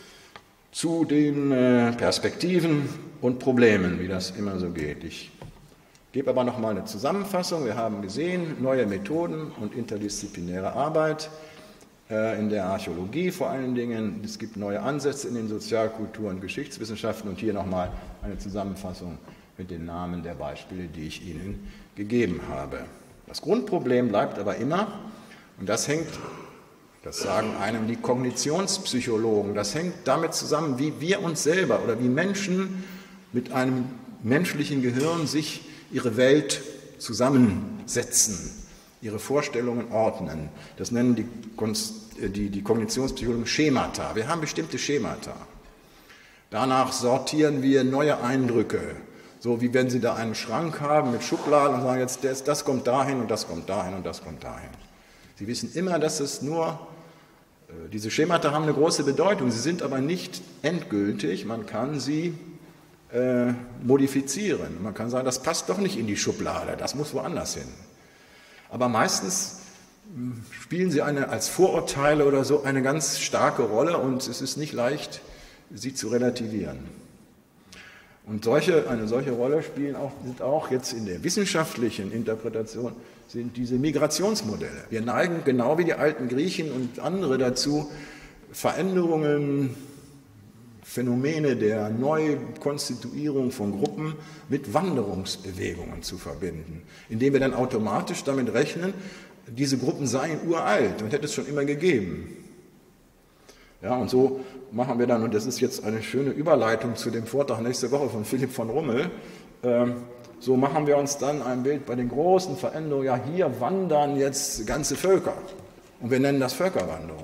[SPEAKER 1] zu den äh, Perspektiven und Problemen, wie das immer so geht. Ich gebe aber noch mal eine Zusammenfassung. Wir haben gesehen, neue Methoden und interdisziplinäre Arbeit äh, in der Archäologie vor allen Dingen. Es gibt neue Ansätze in den Sozialkultur- und Geschichtswissenschaften, und hier noch mal eine Zusammenfassung mit den Namen der Beispiele, die ich Ihnen gegeben habe. Das Grundproblem bleibt aber immer, und das hängt, das sagen einem die Kognitionspsychologen, das hängt damit zusammen, wie wir uns selber oder wie Menschen mit einem menschlichen Gehirn sich ihre Welt zusammensetzen, ihre Vorstellungen ordnen. Das nennen die, die, die Kognitionspsychologen Schemata. Wir haben bestimmte Schemata. Danach sortieren wir neue Eindrücke. So wie wenn Sie da einen Schrank haben mit Schubladen und sagen, jetzt das, das kommt dahin und das kommt dahin und das kommt dahin. Sie wissen immer, dass es nur, äh, diese Schemata haben eine große Bedeutung, sie sind aber nicht endgültig, man kann sie äh, modifizieren. Man kann sagen, das passt doch nicht in die Schublade, das muss woanders hin. Aber meistens spielen sie eine, als Vorurteile oder so eine ganz starke Rolle und es ist nicht leicht, sie zu relativieren. Und solche, eine solche Rolle spielen auch, sind auch jetzt in der wissenschaftlichen Interpretation sind diese Migrationsmodelle. Wir neigen genau wie die alten Griechen und andere dazu, Veränderungen, Phänomene der Neukonstituierung von Gruppen mit Wanderungsbewegungen zu verbinden, indem wir dann automatisch damit rechnen, diese Gruppen seien uralt und hätte es schon immer gegeben. Ja, und so machen wir dann, und das ist jetzt eine schöne Überleitung zu dem Vortrag nächste Woche von Philipp von Rummel, äh, so machen wir uns dann ein Bild bei den großen Veränderungen, ja, hier wandern jetzt ganze Völker und wir nennen das Völkerwanderung.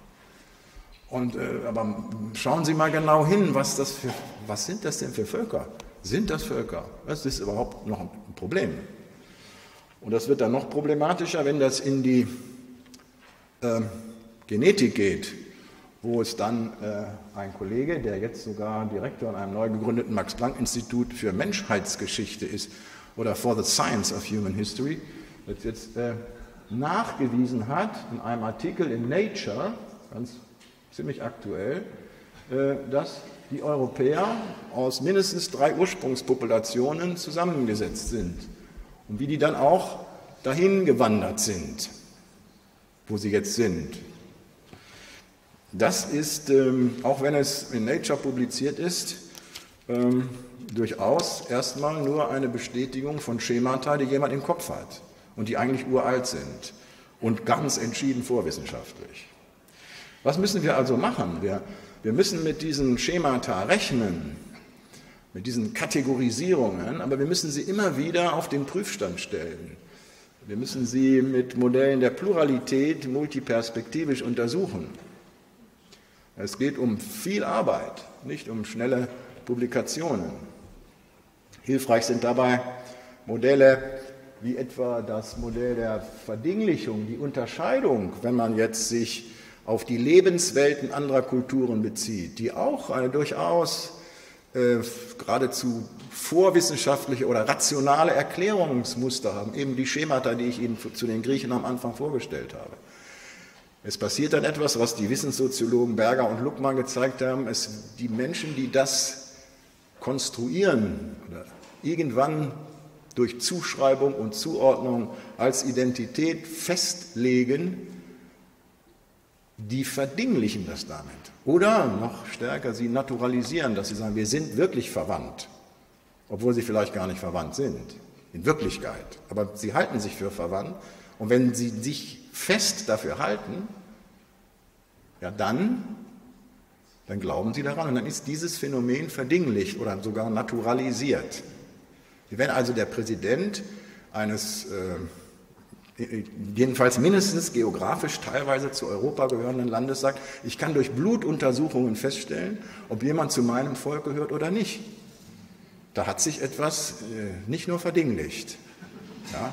[SPEAKER 1] Und, äh, aber schauen Sie mal genau hin, was, das für, was sind das denn für Völker? Sind das Völker? Das ist überhaupt noch ein Problem. Und das wird dann noch problematischer, wenn das in die äh, Genetik geht, wo es dann äh, ein Kollege, der jetzt sogar Direktor in einem neu gegründeten Max-Planck-Institut für Menschheitsgeschichte ist, oder for the Science of Human History, das jetzt äh, nachgewiesen hat in einem Artikel in Nature, ganz ziemlich aktuell, äh, dass die Europäer aus mindestens drei Ursprungspopulationen zusammengesetzt sind und wie die dann auch dahin gewandert sind, wo sie jetzt sind. Das ist, ähm, auch wenn es in Nature publiziert ist, ähm, durchaus erstmal nur eine Bestätigung von Schemata, die jemand im Kopf hat und die eigentlich uralt sind und ganz entschieden vorwissenschaftlich. Was müssen wir also machen? Wir, wir müssen mit diesen Schemata rechnen, mit diesen Kategorisierungen, aber wir müssen sie immer wieder auf den Prüfstand stellen. Wir müssen sie mit Modellen der Pluralität multiperspektivisch untersuchen. Es geht um viel Arbeit, nicht um schnelle Publikationen. Hilfreich sind dabei Modelle wie etwa das Modell der Verdinglichung, die Unterscheidung, wenn man jetzt sich auf die Lebenswelten anderer Kulturen bezieht, die auch eine durchaus äh, geradezu vorwissenschaftliche oder rationale Erklärungsmuster haben, eben die Schemata, die ich Ihnen zu den Griechen am Anfang vorgestellt habe. Es passiert dann etwas, was die Wissenssoziologen Berger und Luckmann gezeigt haben, es, die Menschen, die das konstruieren oder irgendwann durch Zuschreibung und Zuordnung als Identität festlegen, die verdinglichen das damit. Oder noch stärker, sie naturalisieren, dass sie sagen, wir sind wirklich verwandt, obwohl sie vielleicht gar nicht verwandt sind, in Wirklichkeit. Aber sie halten sich für verwandt und wenn sie sich fest dafür halten, ja dann, dann glauben sie daran und dann ist dieses Phänomen verdinglicht oder sogar naturalisiert. Wenn also der Präsident eines äh, jedenfalls mindestens geografisch teilweise zu Europa gehörenden Landes sagt, ich kann durch Blutuntersuchungen feststellen, ob jemand zu meinem Volk gehört oder nicht. Da hat sich etwas äh, nicht nur verdinglicht. Ja.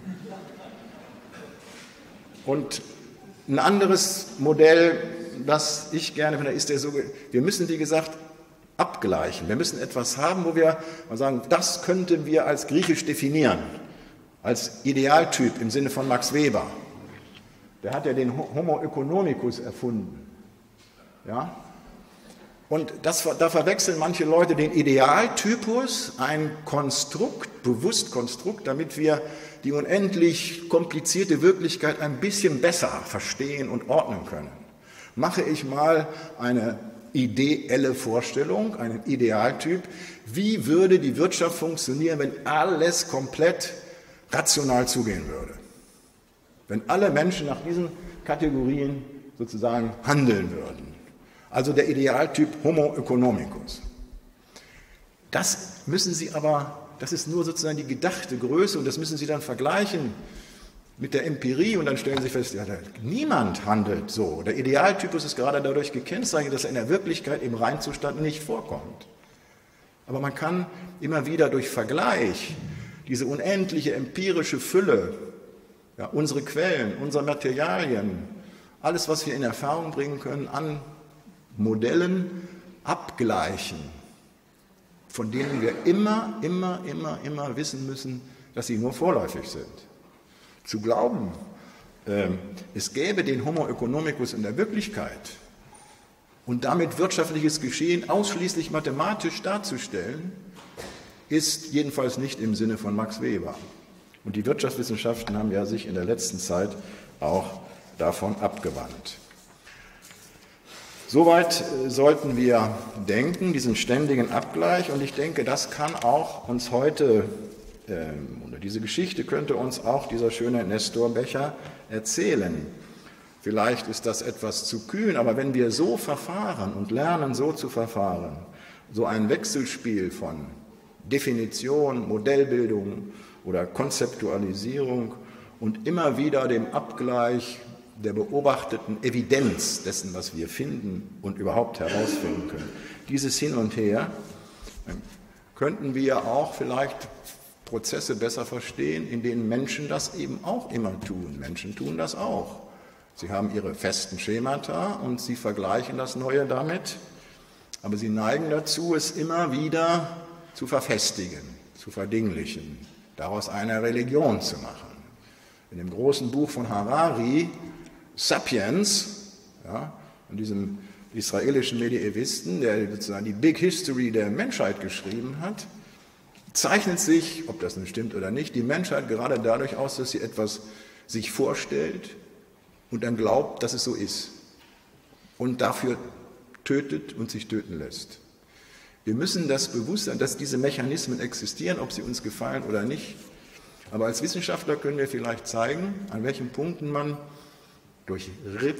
[SPEAKER 1] Und ein anderes Modell, das ich gerne finde, ist der sogenannte, wir müssen, wie gesagt, abgleichen. Wir müssen etwas haben, wo wir mal sagen, das könnten wir als griechisch definieren, als Idealtyp im Sinne von Max Weber. Der hat ja den Homo economicus erfunden. Ja? Und das, da verwechseln manche Leute den Idealtypus, ein Konstrukt, bewusst Konstrukt, damit wir die unendlich komplizierte Wirklichkeit ein bisschen besser verstehen und ordnen können. Mache ich mal eine ideelle Vorstellung, einen Idealtyp, wie würde die Wirtschaft funktionieren, wenn alles komplett rational zugehen würde? Wenn alle Menschen nach diesen Kategorien sozusagen handeln würden. Also der Idealtyp Homo economicus. Das müssen Sie aber, das ist nur sozusagen die gedachte Größe und das müssen Sie dann vergleichen mit der Empirie und dann stellen Sie fest, ja, niemand handelt so. Der Idealtypus ist gerade dadurch gekennzeichnet, dass er in der Wirklichkeit im Reinzustand nicht vorkommt. Aber man kann immer wieder durch Vergleich diese unendliche empirische Fülle, ja, unsere Quellen, unsere Materialien, alles, was wir in Erfahrung bringen können, an Modellen abgleichen, von denen wir immer, immer, immer, immer wissen müssen, dass sie nur vorläufig sind. zu glauben, äh, es gäbe den Homo economicus in der Wirklichkeit und damit wirtschaftliches Geschehen ausschließlich mathematisch darzustellen, ist jedenfalls nicht im Sinne von Max Weber. Und die Wirtschaftswissenschaften haben ja sich in der letzten Zeit auch davon abgewandt. Soweit sollten wir denken, diesen ständigen Abgleich. Und ich denke, das kann auch uns heute, äh, oder diese Geschichte könnte uns auch dieser schöne Nestor Becher erzählen. Vielleicht ist das etwas zu kühn, aber wenn wir so verfahren und lernen, so zu verfahren, so ein Wechselspiel von Definition, Modellbildung oder Konzeptualisierung und immer wieder dem Abgleich der beobachteten Evidenz dessen, was wir finden und überhaupt herausfinden können. Dieses Hin und Her könnten wir auch vielleicht Prozesse besser verstehen, in denen Menschen das eben auch immer tun. Menschen tun das auch. Sie haben ihre festen Schemata und sie vergleichen das Neue damit, aber sie neigen dazu, es immer wieder zu verfestigen, zu verdinglichen, daraus eine Religion zu machen. In dem großen Buch von Harari, Sapiens, ja, von diesem israelischen Mediävisten, der sozusagen die Big History der Menschheit geschrieben hat, zeichnet sich, ob das nun stimmt oder nicht, die Menschheit gerade dadurch aus, dass sie etwas sich vorstellt und dann glaubt, dass es so ist und dafür tötet und sich töten lässt. Wir müssen das Bewusstsein, dass diese Mechanismen existieren, ob sie uns gefallen oder nicht, aber als Wissenschaftler können wir vielleicht zeigen, an welchen Punkten man durch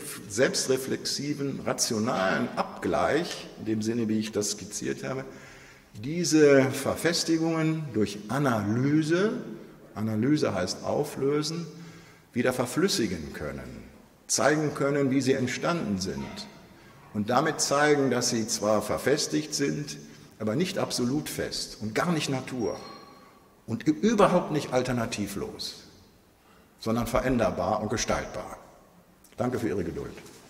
[SPEAKER 1] selbstreflexiven, rationalen Abgleich, in dem Sinne, wie ich das skizziert habe, diese Verfestigungen durch Analyse, Analyse heißt auflösen, wieder verflüssigen können, zeigen können, wie sie entstanden sind und damit zeigen, dass sie zwar verfestigt sind, aber nicht absolut fest und gar nicht Natur und überhaupt nicht alternativlos, sondern veränderbar und gestaltbar. Danke für Ihre Geduld.